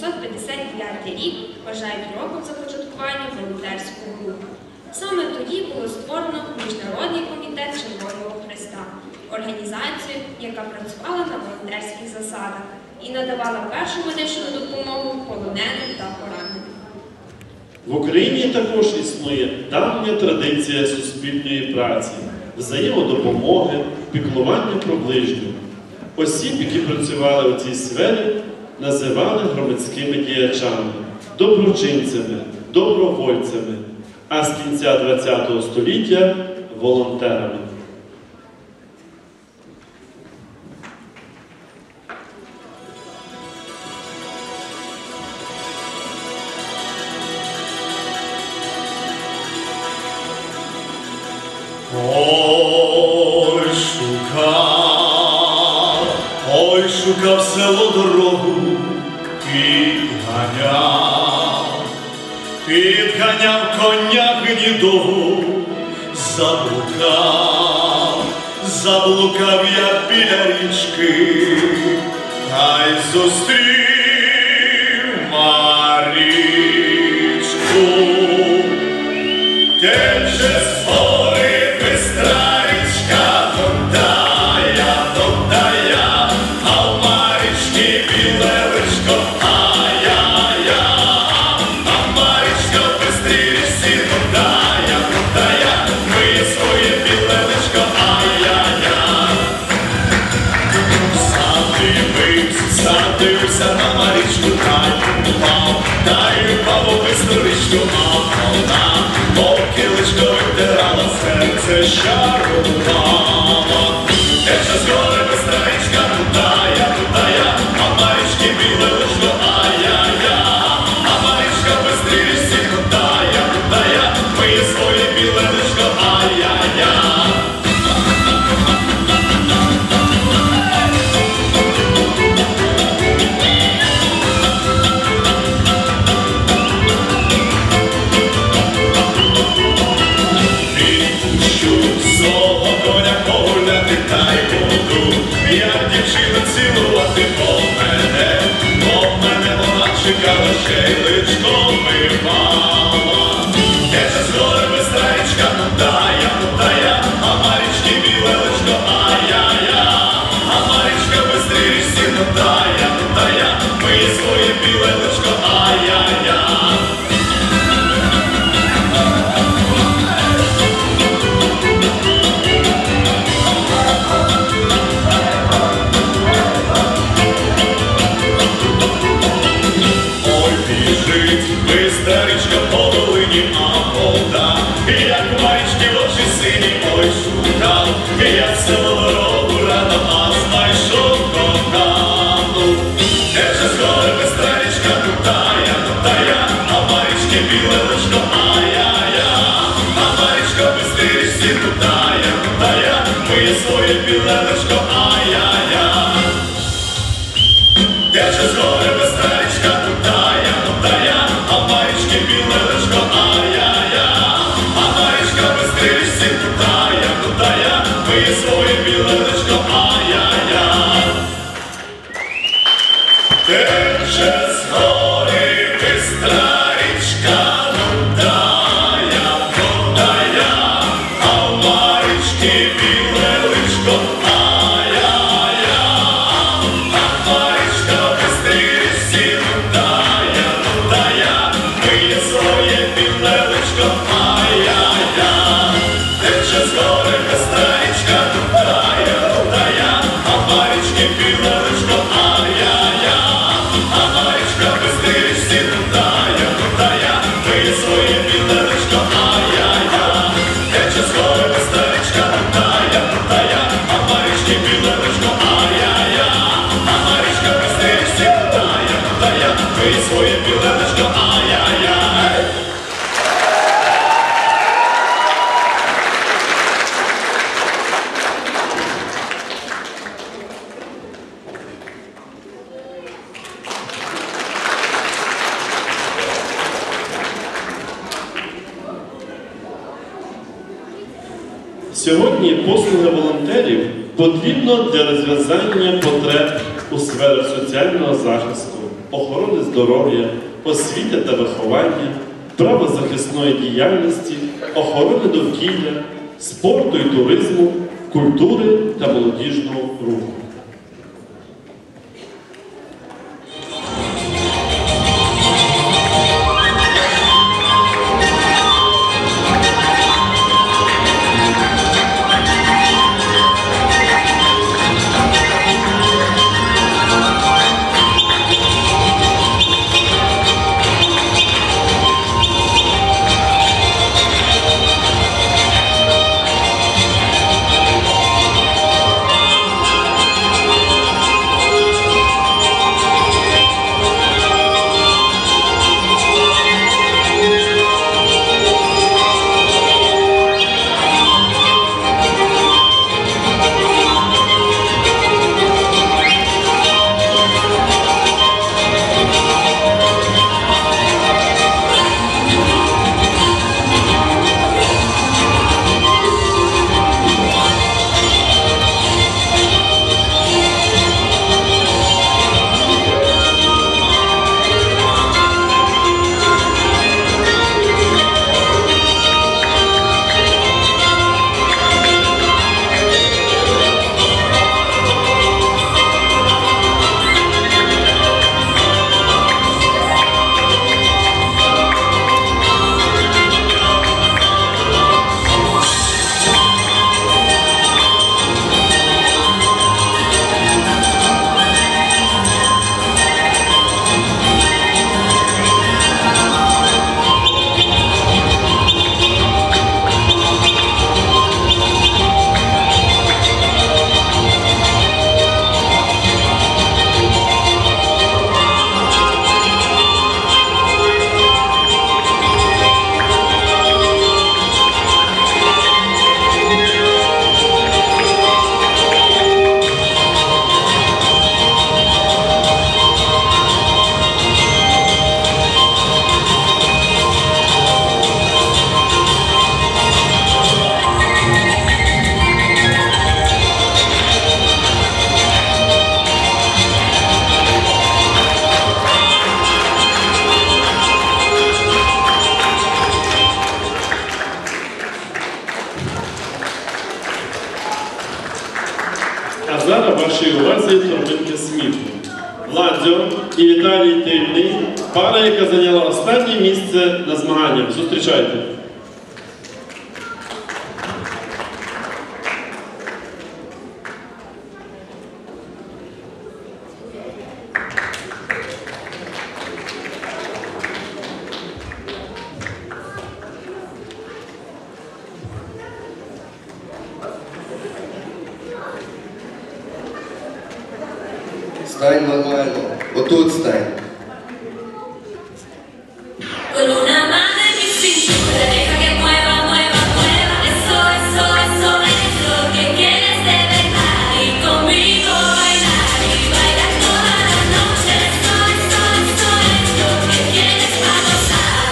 дев'ятсот п'ятдесят дев'ятий рік вважають роком започаткування волонтерського руху. Саме тоді було створено Міжнародний комітет Червоного Хреста, організацію, яка працювала на волонтерських засадах і надавала першу медичну допомогу полоненим та пораненим. В Україні також існує давня традиція суспільної праці, взаємодопомоги, піклування про ближнього. Осіб, які працювали у цій сфері, називали громадськими діячами, доброчинцями, добровольцями, а з кінця ХХ століття – волонтерами. Ой, шукав, ой, шукав село дорогу, підганяв, підганяв коня гнідого, заблукав, заблукав я біля річки, та й зустрів Марічку. Тече з гори бистра річка, Додая, Додая, а в Марічці біле личко, ай-яй-я, а в Марічка в бистрій річці, Додая, Додая, миє своє біле личко, ай-яй-я. Задивився, задивився на Марічку, та й упав, та й упав у бистру річку, а вона поки личко витирала, серце щарувало. Тече з гори бистра річка, Додая, Додая, а в Марічці біле личко, ай-яй-я, а Марічка в бистрій річці, Додая, Додая, миє своє біле личко, ай-яй-я. Чекала, ще й личко випала. Тече з гори бистра річка, Додая, Додая, а Марічці біле личко, ай-яй-я, а Марічка в бистрій річці, Додая, Додая, миє своє біле личко, ай-яй-я. Бистра річка по долині, а вода, як у Марічці в очі сині, ой, шукав, я в село дорогу рано, а знайшов кохану. Тече з гори бистра річка, Додая, Додая, а в Марічці біле личко, ай-яй-я, а Марічка в бистрій річці, Додая, Додая, миє своє біле личко, ай-яй-я. Тече з гори бистра річка, Додая, Додая, а в Марічці біле личко, ай-яй-я, а Марічка в бистрій річці, Додая, Додая, миє своє біле личко, ай-яй-я. Тече з гори бистра річка, Додая, Додая, а в Марічці біле личко, ай-яй-я, а Марічка в бистрій річці, Додая, Додая, миє своє біле личко, ай-яй-я. Тече з гори бистра річка, Додая, Додая, а в Марічці біле личко, ай-яй-я, а Марічка в бистрій річці, Додая, Додая, миє своє біле личко, ай-яй-я. Тече з гори бистра річка, Додая, Додая, а в Марічці біле личко, ай-яй-я, а Марічка в бистрій річці, Додая, Додая, миє своє біле личко, ай-яй-я. Сьогодні послуги волонтерів потрібно для розв'язання потреб у сферах соціального захисту, охорони здоров'я, освіти та виховання, правозахисної діяльності, охорони довкілля, спорту і туризму, культури та молодіжного руху. А зараз вашій увазі торбинки сміху. Ладзьо і Віталій Тильний – пара, яка зайняла останнє місце на змаганнях. Зустрічайте. Стань нормально. Отут стань. Con una mano en mi cintura, deja que mueva, mueva, mueva. Eso, eso, eso es lo que quieres de verdad. Y conmigo bailar y bailar toda la noche. Eso, eso, eso es lo que quieres para gozar.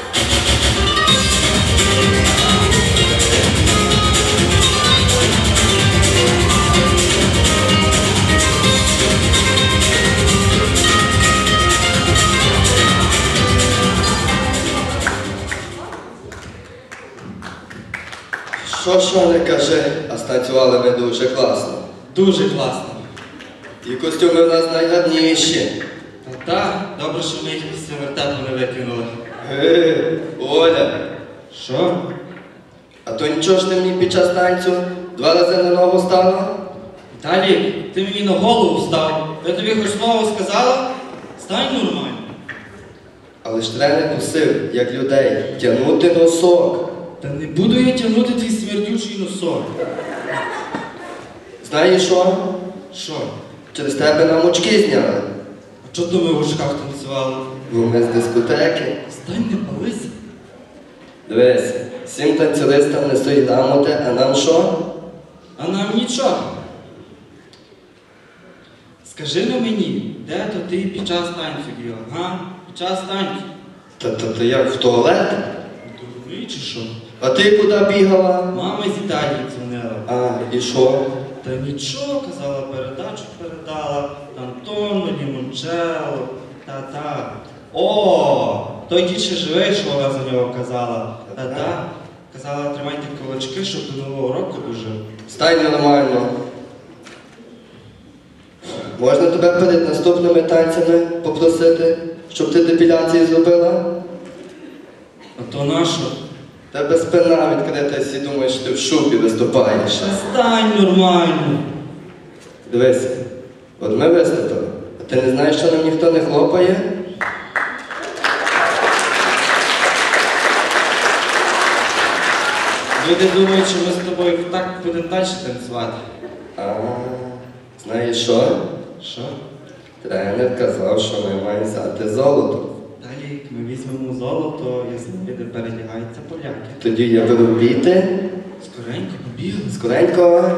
Що що не кажи, а станцювали ми дуже класно. Дуже класно. І костюми в нас найгарніші. Та так, добре, що ми їх після вертепу не викинули. Ге, Оля. Що? А то нічого ж ти мені під час танцю два рази на ногу стала? Віталік, ти мені на голову встав. Я тобі хоч слово сказала? Стань нормально. Але ж тренер просив, як людей, тягнути носок. Та не буду я тягнути твій смердючий носок. Знаєш що? Що? Через тебе нам очки зняли. А чого то ми в очках танцювали? Бо ми з дискотеки. Стань, не пались. Дивись, всім танцюристам не стоїть грамоти, а нам що? А нам нічого. Скажи на мені, де то ти під час танцю бігав, га? Під час танцю. Та-та-та як, в туалет? Дурний чи що? А ти куди бігала? Мама з Італії дзвонила. А, і що? Та нічого, казала, передачу передала, там тонну, лімончелло, та Та-та. О, той дід ще живий, що вона за нього казала. Та-та. Казала, тримайте кулачки, щоб до Нового року дожив. Стань нормально. Можна тебе перед наступними танцями попросити, щоб ти депіляцію зробила? А то нащо? Тебе спина відкрита, всі думають, що ти в шубі виступаєш. Стань нормально. Дивись, от ми виступили, а ти не знаєш, що нам ніхто не хлопає? Люди думають, що ми з тобою так будемо далі танцювати. А, знаєш що? Що? Тренер казав, що ми маємо взяти золото. Далі, як ми візьмемо золото, я знаю, де передягаються поляки. Тоді я беру біти. Скоренько побігли. Скоренько.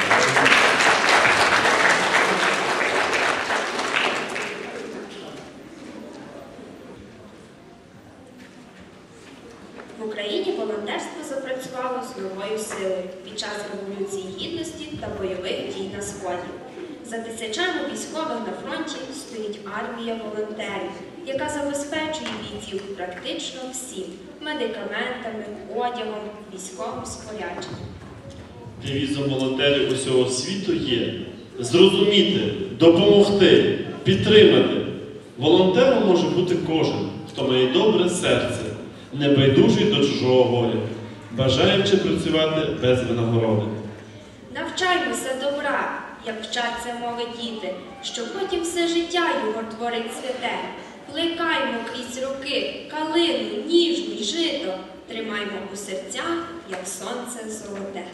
В Україні волонтерство запрацювало з новою силою під час Революції Гідності та бойових дій на Сході. За тисячами військових на фронті стоїть армія волонтерів, яка забезпечує бійців практично всім – медикаментами, одягом, військовим спорядженням. Девізом волонтерів усього світу є зрозуміти, допомогти, підтримати. Волонтером може бути кожен, хто має добре серце, небайдужий до чужого горя, бажаючи працювати без винагороди. Навчаймося добра, як вчаться мови діти, щоб потім все життя його творить святе. Плекаймо крізь роки калину, ніжну й жито, тримаймо у серцях, як сонце золоте.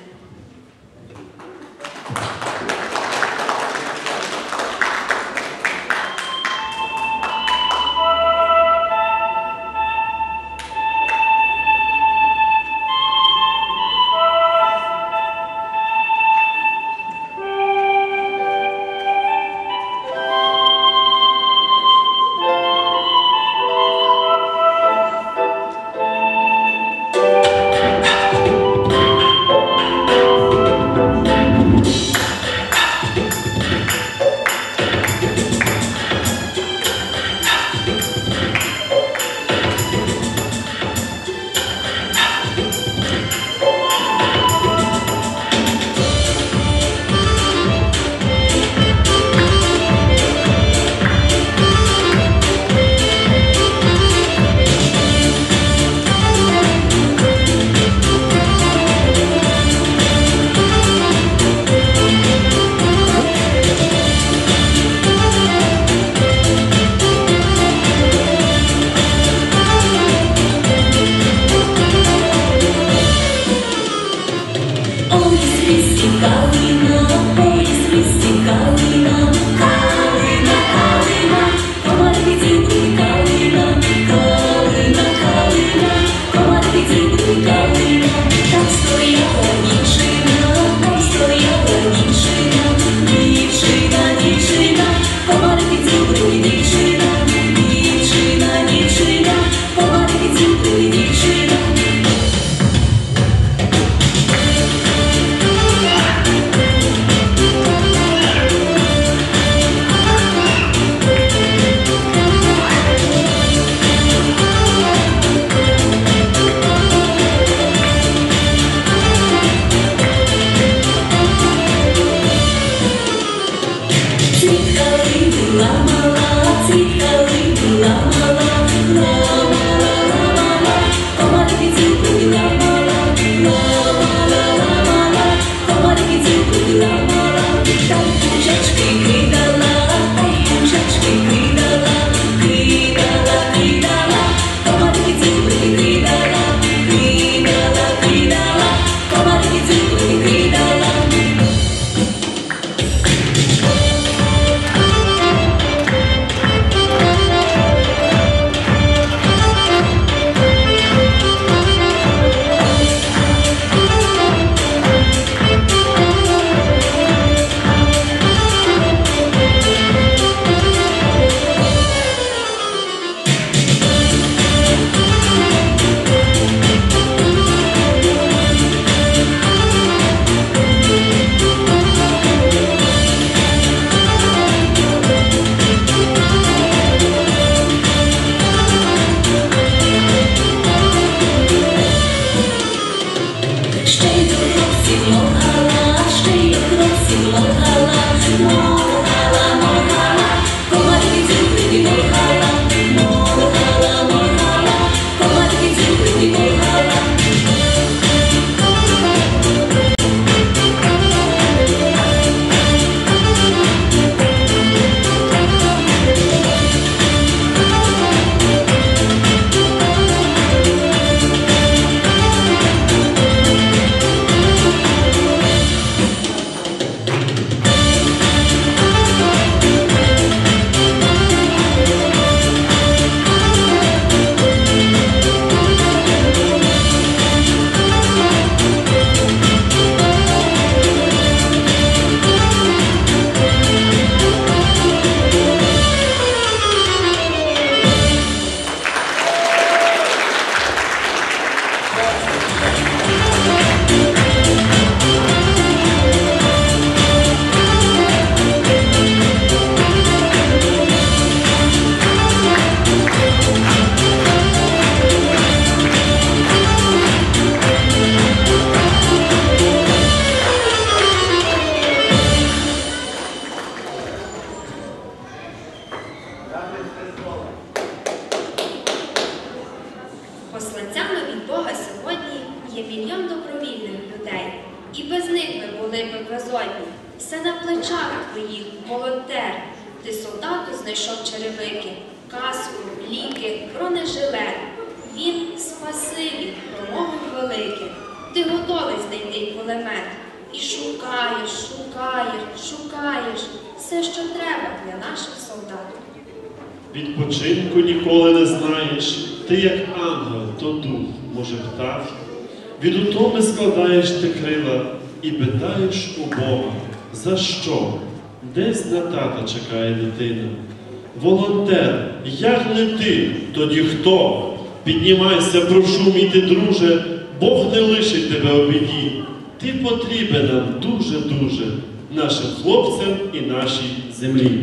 Обіцяно від Бога сьогодні є мільйон добровільних людей. І без них ми були б безодні. Все на плечах твоїх, волонтер. Ти солдату знайшов черевики, каску, ліки, бронежилет. Він спасибі, промовив велике. Ти готовий знайти кулемет. І шукаєш, шукаєш, шукаєш все, що треба для наших солдат. Відпочинку ніколи не знаєш, ти як ангел, то дух, може птах. Від утоми складаєш ти крила і питаєш у Бога, за що? Десь на тата чекає дитина. Волонтер, як не ти, тоді хто? Піднімайся, прошу, мій ти, друже, Бог не лишить тебе у біді. Ти потрібен нам дуже-дуже, нашим хлопцям і нашій землі.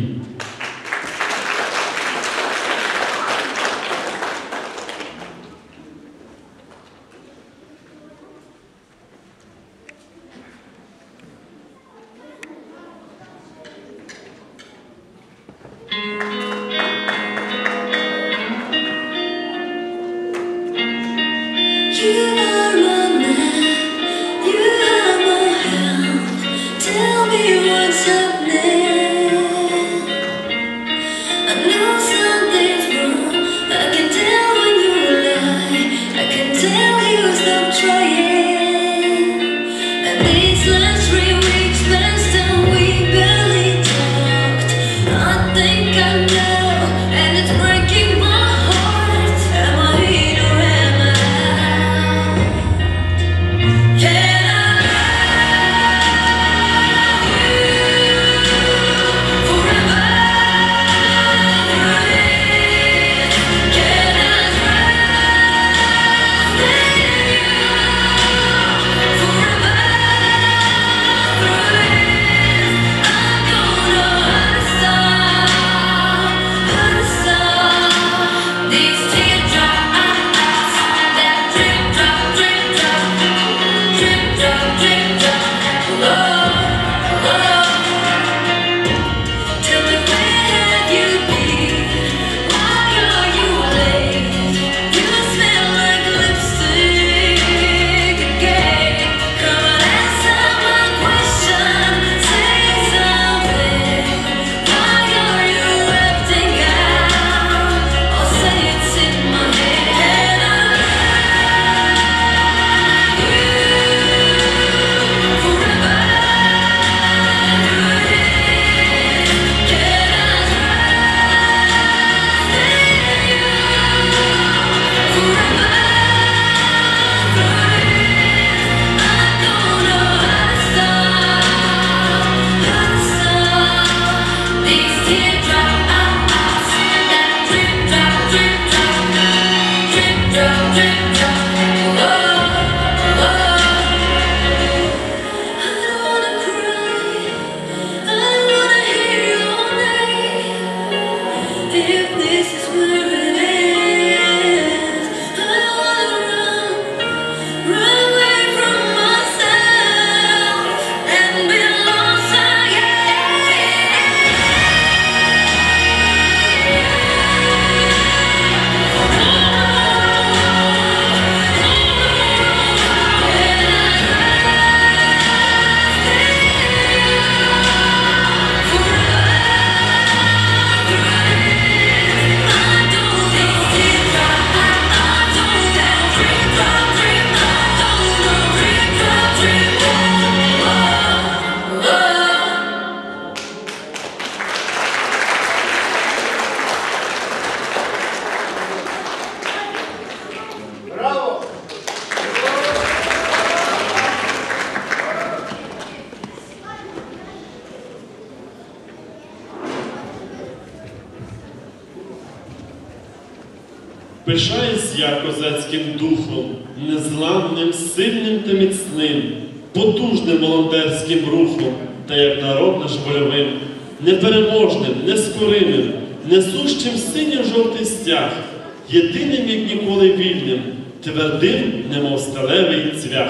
Пишаюсь я козацьким духом, незламним, сильним та міцним, потужним волонтерським рухом, та як народ наш вольовим, непереможним, нескоримим, несущим синьо-жовтий стяг, єдиним, як ніколи вільним, твердим, немов сталевий цвях.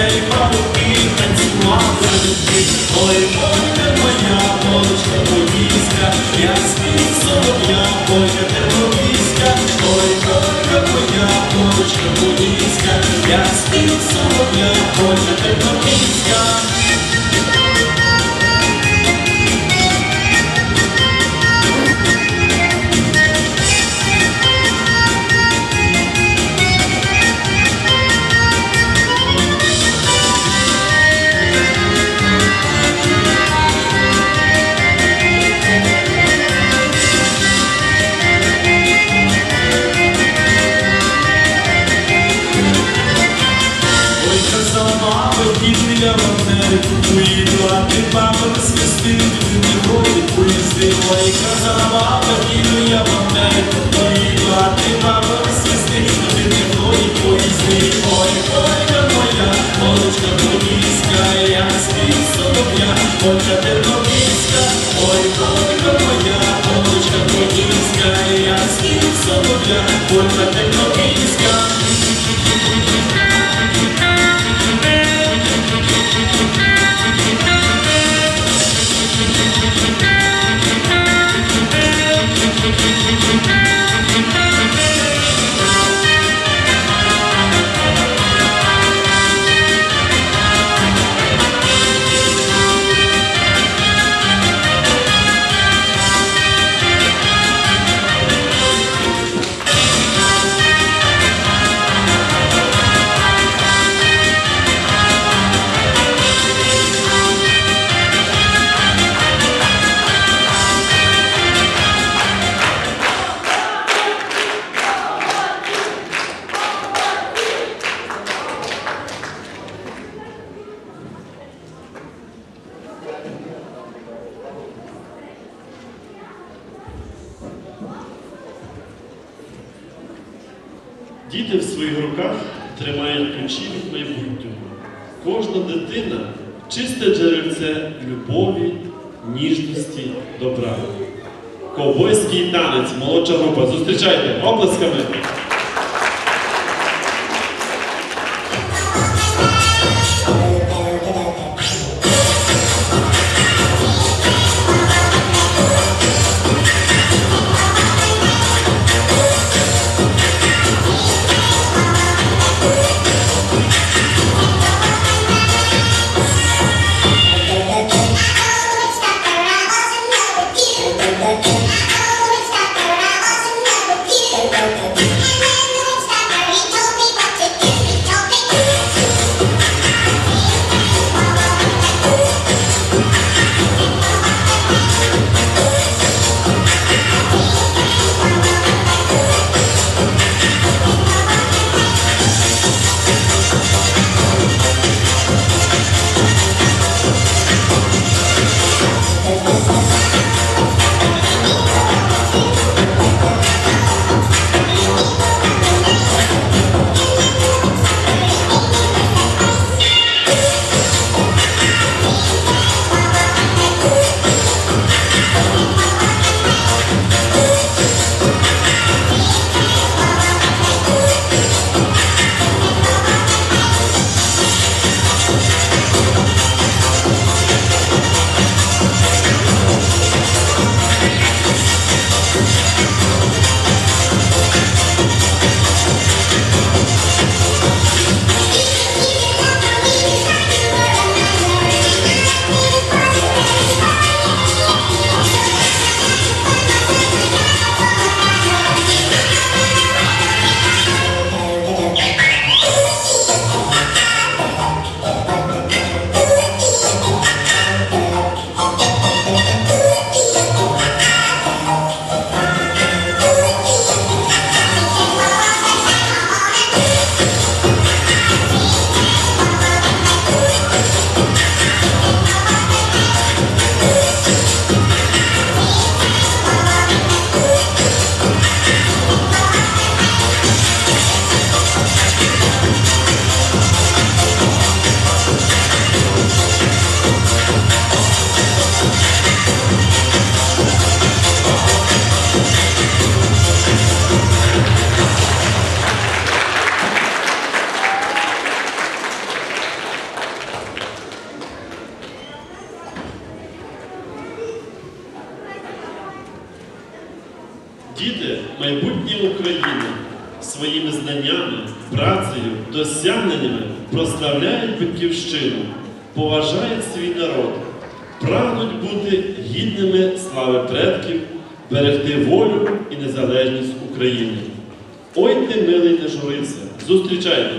веселі парубки танцювали руки. Ой, Полька моя, Полочка подільська, як спів солов'я, Полька тернопільська. Ой, Полька моя, Полочка подільська, як спів солов'я, Полька тернопільська. Я в Америку поїду, а ти баба свисти, ти не ходить поїзди. Ой, казала баба, діду, я в Америку поїду, а ти баба свисти, ти не ходить поїзди. Ой, Полька моя, Полочка подільська, я спів солов'я, Полька тернопільська. Ой, Полька моя, Полочка подільська, я спів солов'я, Полька тернопільська. Діти в своїх руках тримають ключі від майбутнього. Кожна дитина – чисте джерельце любові, ніжності, добра. Ковбойський танець, молодша група. Зустрічайте оплесками. Thank you. Діти – майбутнє України. Своїми знаннями, працею, досягненнями прославляють батьківщину, поважають свій народ, прагнуть бути гідними слави предків, берегти волю і незалежність України. Ой ти, милий, не журися! Зустрічайте!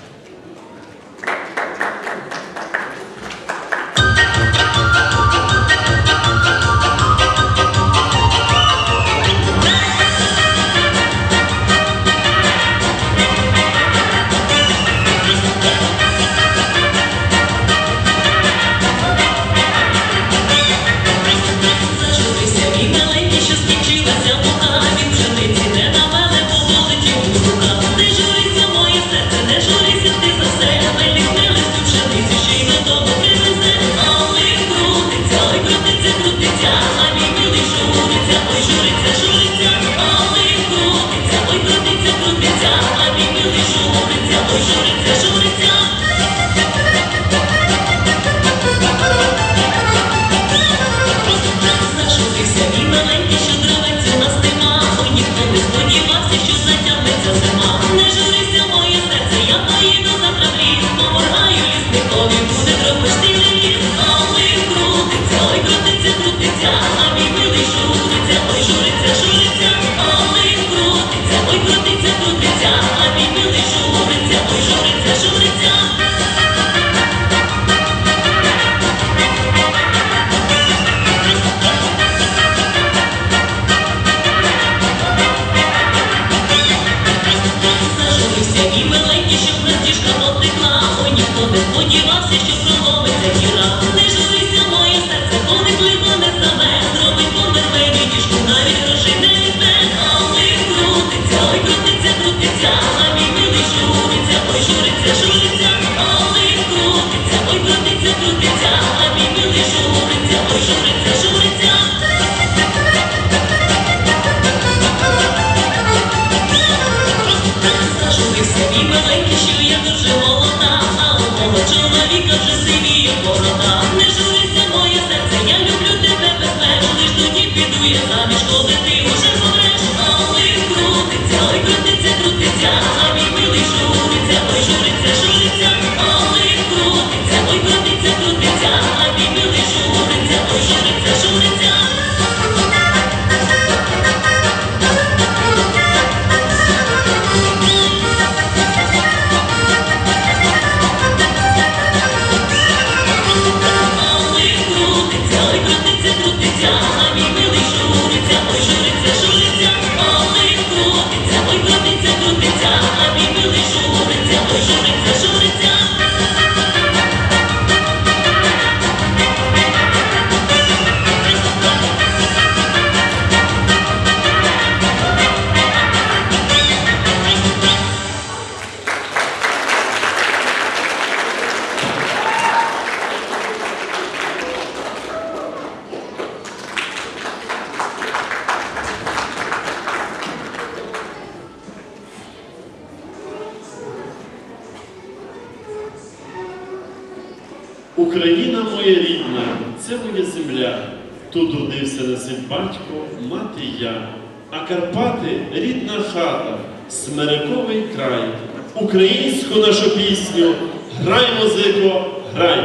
Україна моя рідна, це моя земля. Тут родився на світ батько, мати я. А Карпати – рідна хата, смерековий край. Українську нашу пісню грай, музико, грай!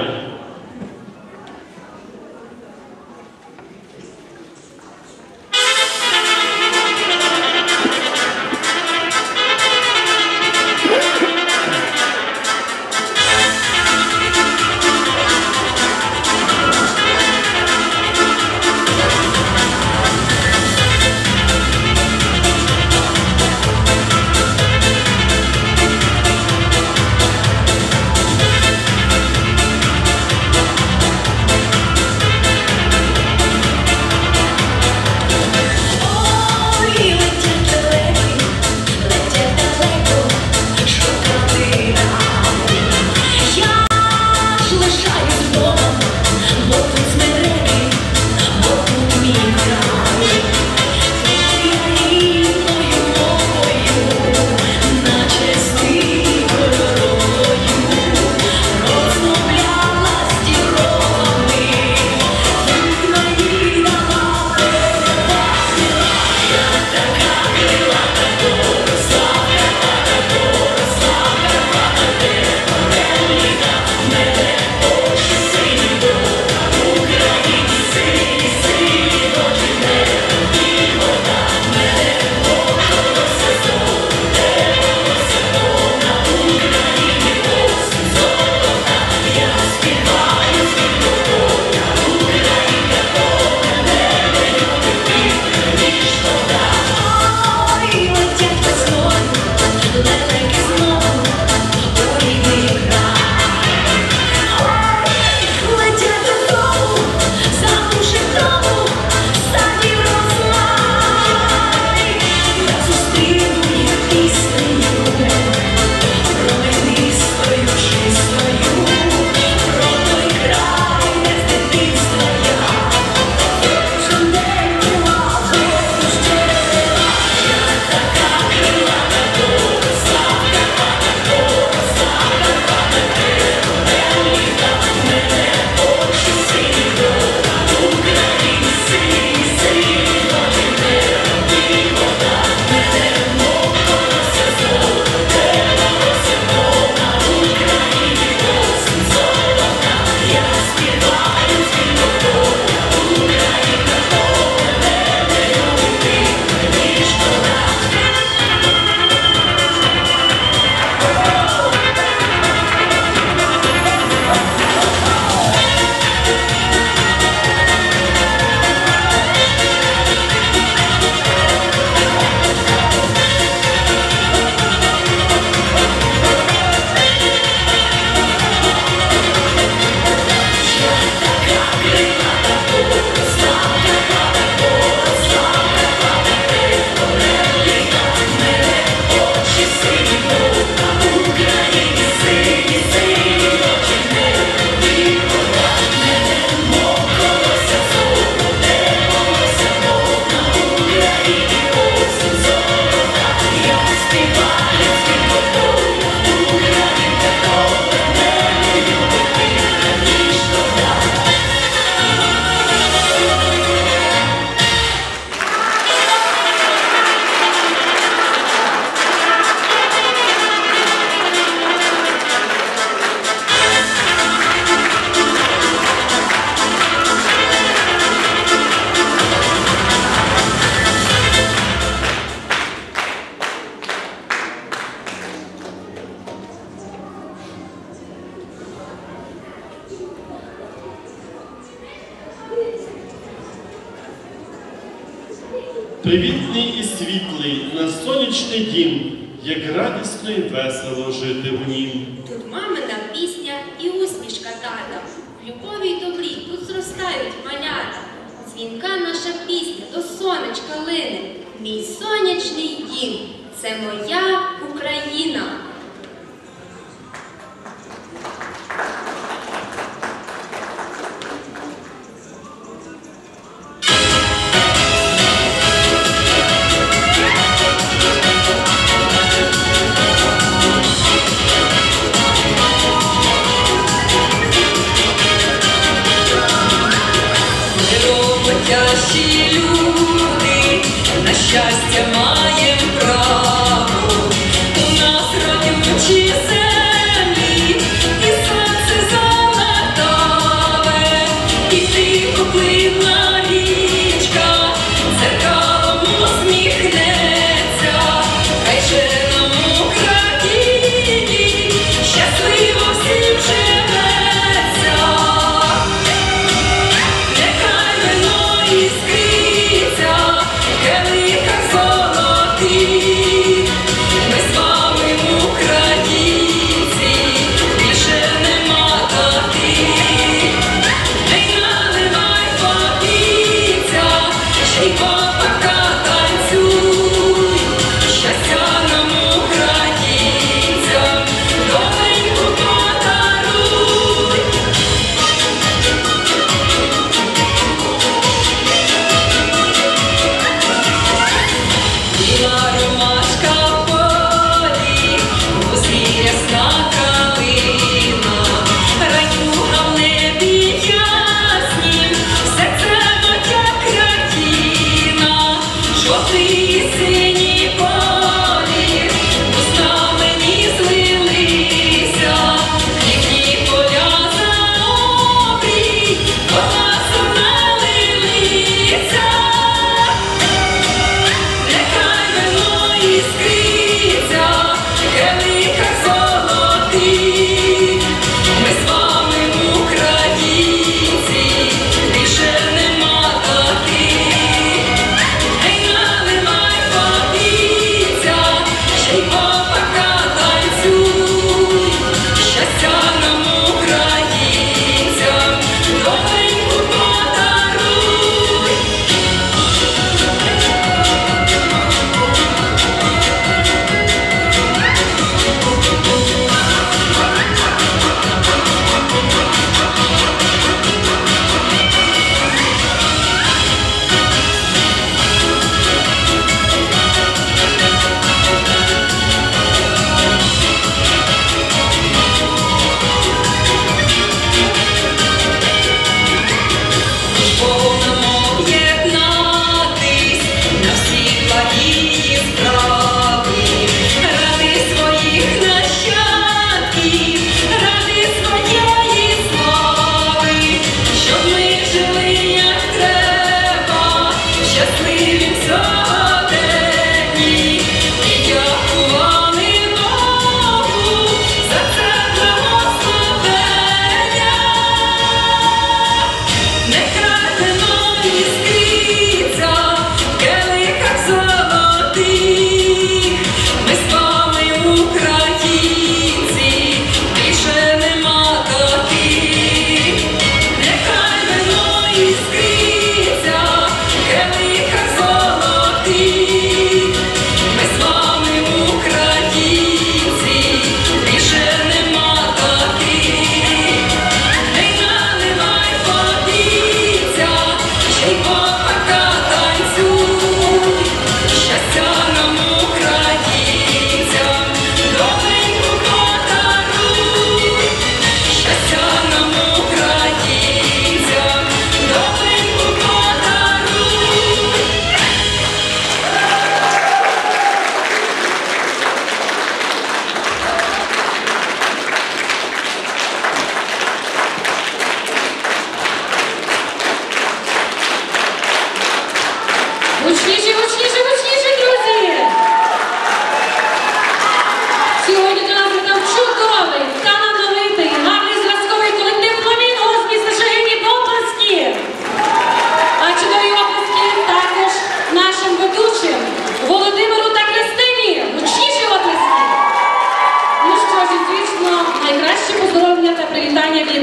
Україна Привітний і світлий на сонячний дім, як радісно і весело жити в нім. Тут мамина пісня і усмішка тата. В любові й добрі тут зростають малята. Дзвінка наша пісня до сонечка лине. Мій сонячний дім – це моя Україна. Роботящі люди, на щастя маєм право. У нас родючі землі, і сонце золотаве, і тихо пливна річка, дзеркалом усміхнеться. Хай же нам в Україні щасливо всім живеться. Нехай вино іскриться, в келихах золотих,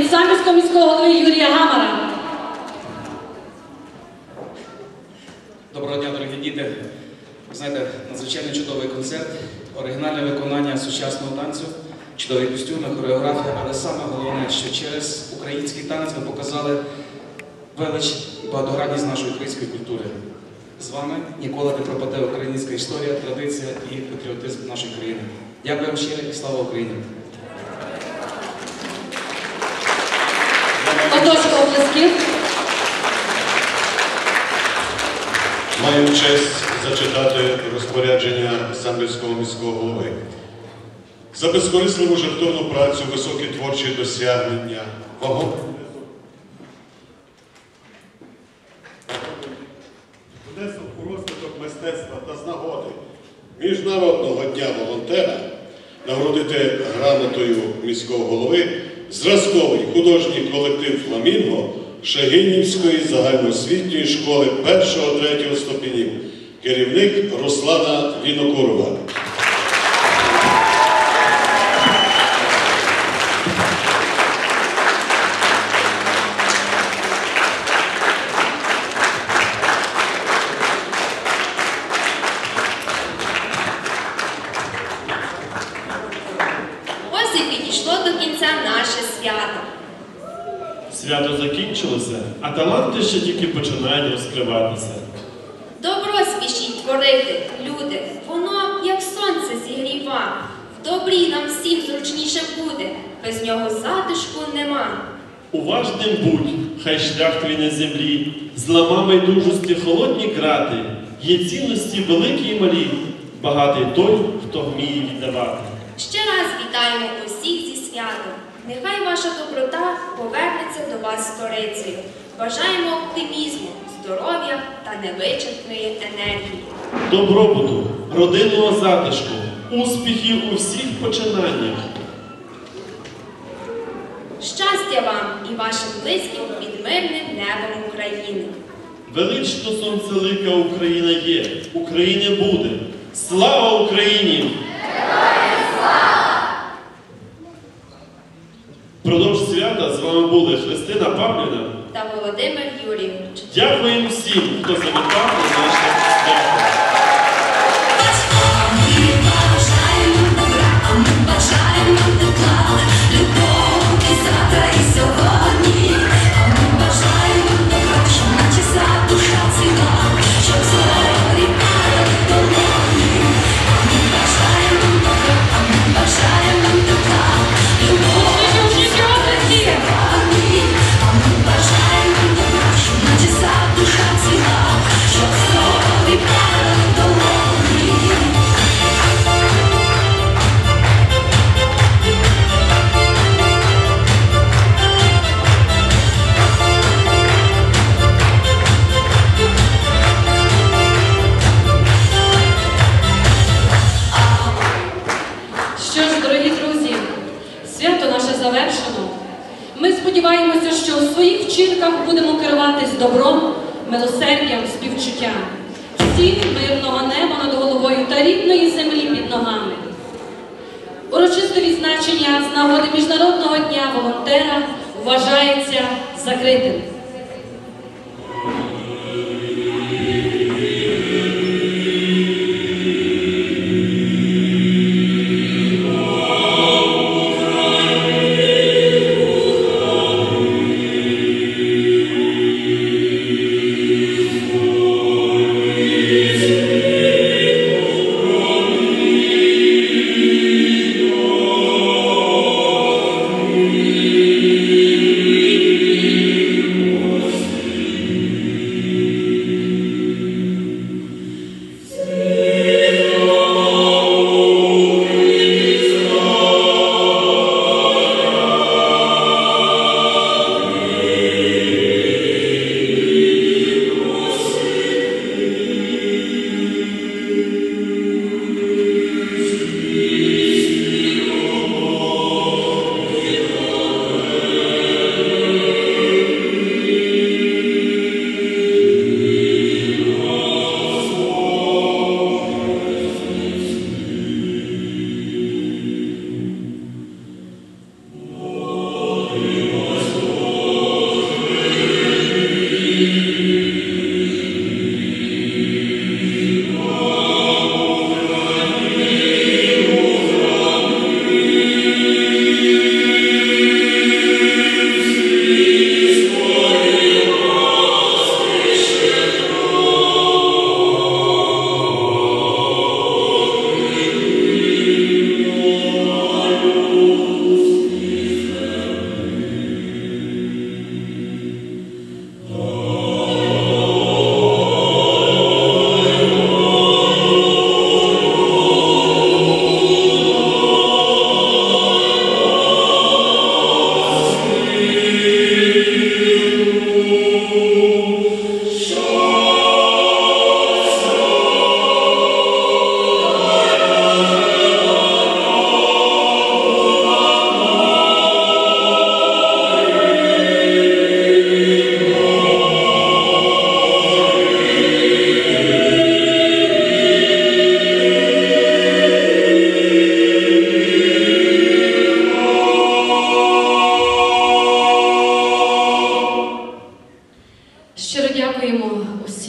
від Самбірського міського голови Юрія Гамара. Доброго дня, дорогі діти. Ви знаєте, надзвичайно чудовий концерт, оригінальне виконання сучасного танцю, чудові костюми, хореографія, але саме головне, що через український танець ми показали велич і багатогранність нашої української культури. З вами ніколи не пропаде українська історія, традиція і патріотизм нашої країни. Дякую вам щиро і слава Україні! Отож, оплесків. Маю честь зачитати розпорядження Самбірського міського голови. За безкорисливу жертовну працю, високі творчі досягнення, вагомий внесок у розвиток мистецтва та з нагоди Міжнародного дня волонтера нагородити грамотою міського голови зразковий художній колектив «Фламінго» Шегинівської загальноосвітньої школи першого-третього ступенів, керівник Руслана Вінокурова. Ось і підійшло до кінця наше свято. Свято закінчилося, а таланти ще тільки починають розкриватися. Добро спішіть творити, люди, воно, як сонце, зігріва. В добрі нам всім зручніше буде, без нього затишку нема. Уважним будь, хай шлях твій на землі, злама майдужості холодні грати, є цінності великі і малі, багатий той, хто вміє віддавати. Ще раз вітаємо усіх зі святом. Нехай ваша доброта повернеться до вас сторицею. Бажаємо оптимізму, здоров'я та невичерпної енергії. Добробуту, родинного затишку, успіхів у всіх починаннях. Щастя вам і вашим близьким під мирним небом України. Велично сонцелика Україна є, України буде. Слава Україні! Впродовж свята з вами були Христина Павлівна Та Володимир Юрійович. Дякуємо всім, хто завітав на наше свято. Бажаємо добра, а ми бажаємо тепла, любові завтра і сьогодні. А ми бажаємо добра, щоб наче сад душа ціла, щоб зорі падали в долоні. А ми бажаємо добра, а ми бажаємо тепла, любові завтра і сьогодні. А ми бажаємо добра, щоб наче сад душа ціла, щоб зорі падали в долоні. Що ж, дорогі друзі, свято наше завершено. Ми сподіваємося, що у своїх вчинках будемо керуватись добром, милосердям, співчуттям. Всім мирного неба над головою та рідної землі під ногами. Урочисте відзначення з нагоди Міжнародного дня волонтера вважається закритим.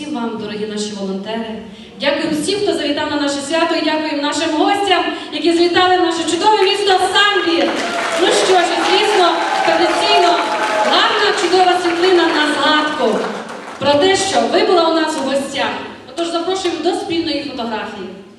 всім вам, дорогі наші волонтери. Дякуємо всім, хто завітав на наше свято, і дякуємо нашим гостям, які завітали в наше чудове місто Самбір. Ну що ж, звісно, традиційно гарна, чудова світлина на згадку про те, що ви була у нас у гостях. Отож, запрошуємо до спільної фотографії.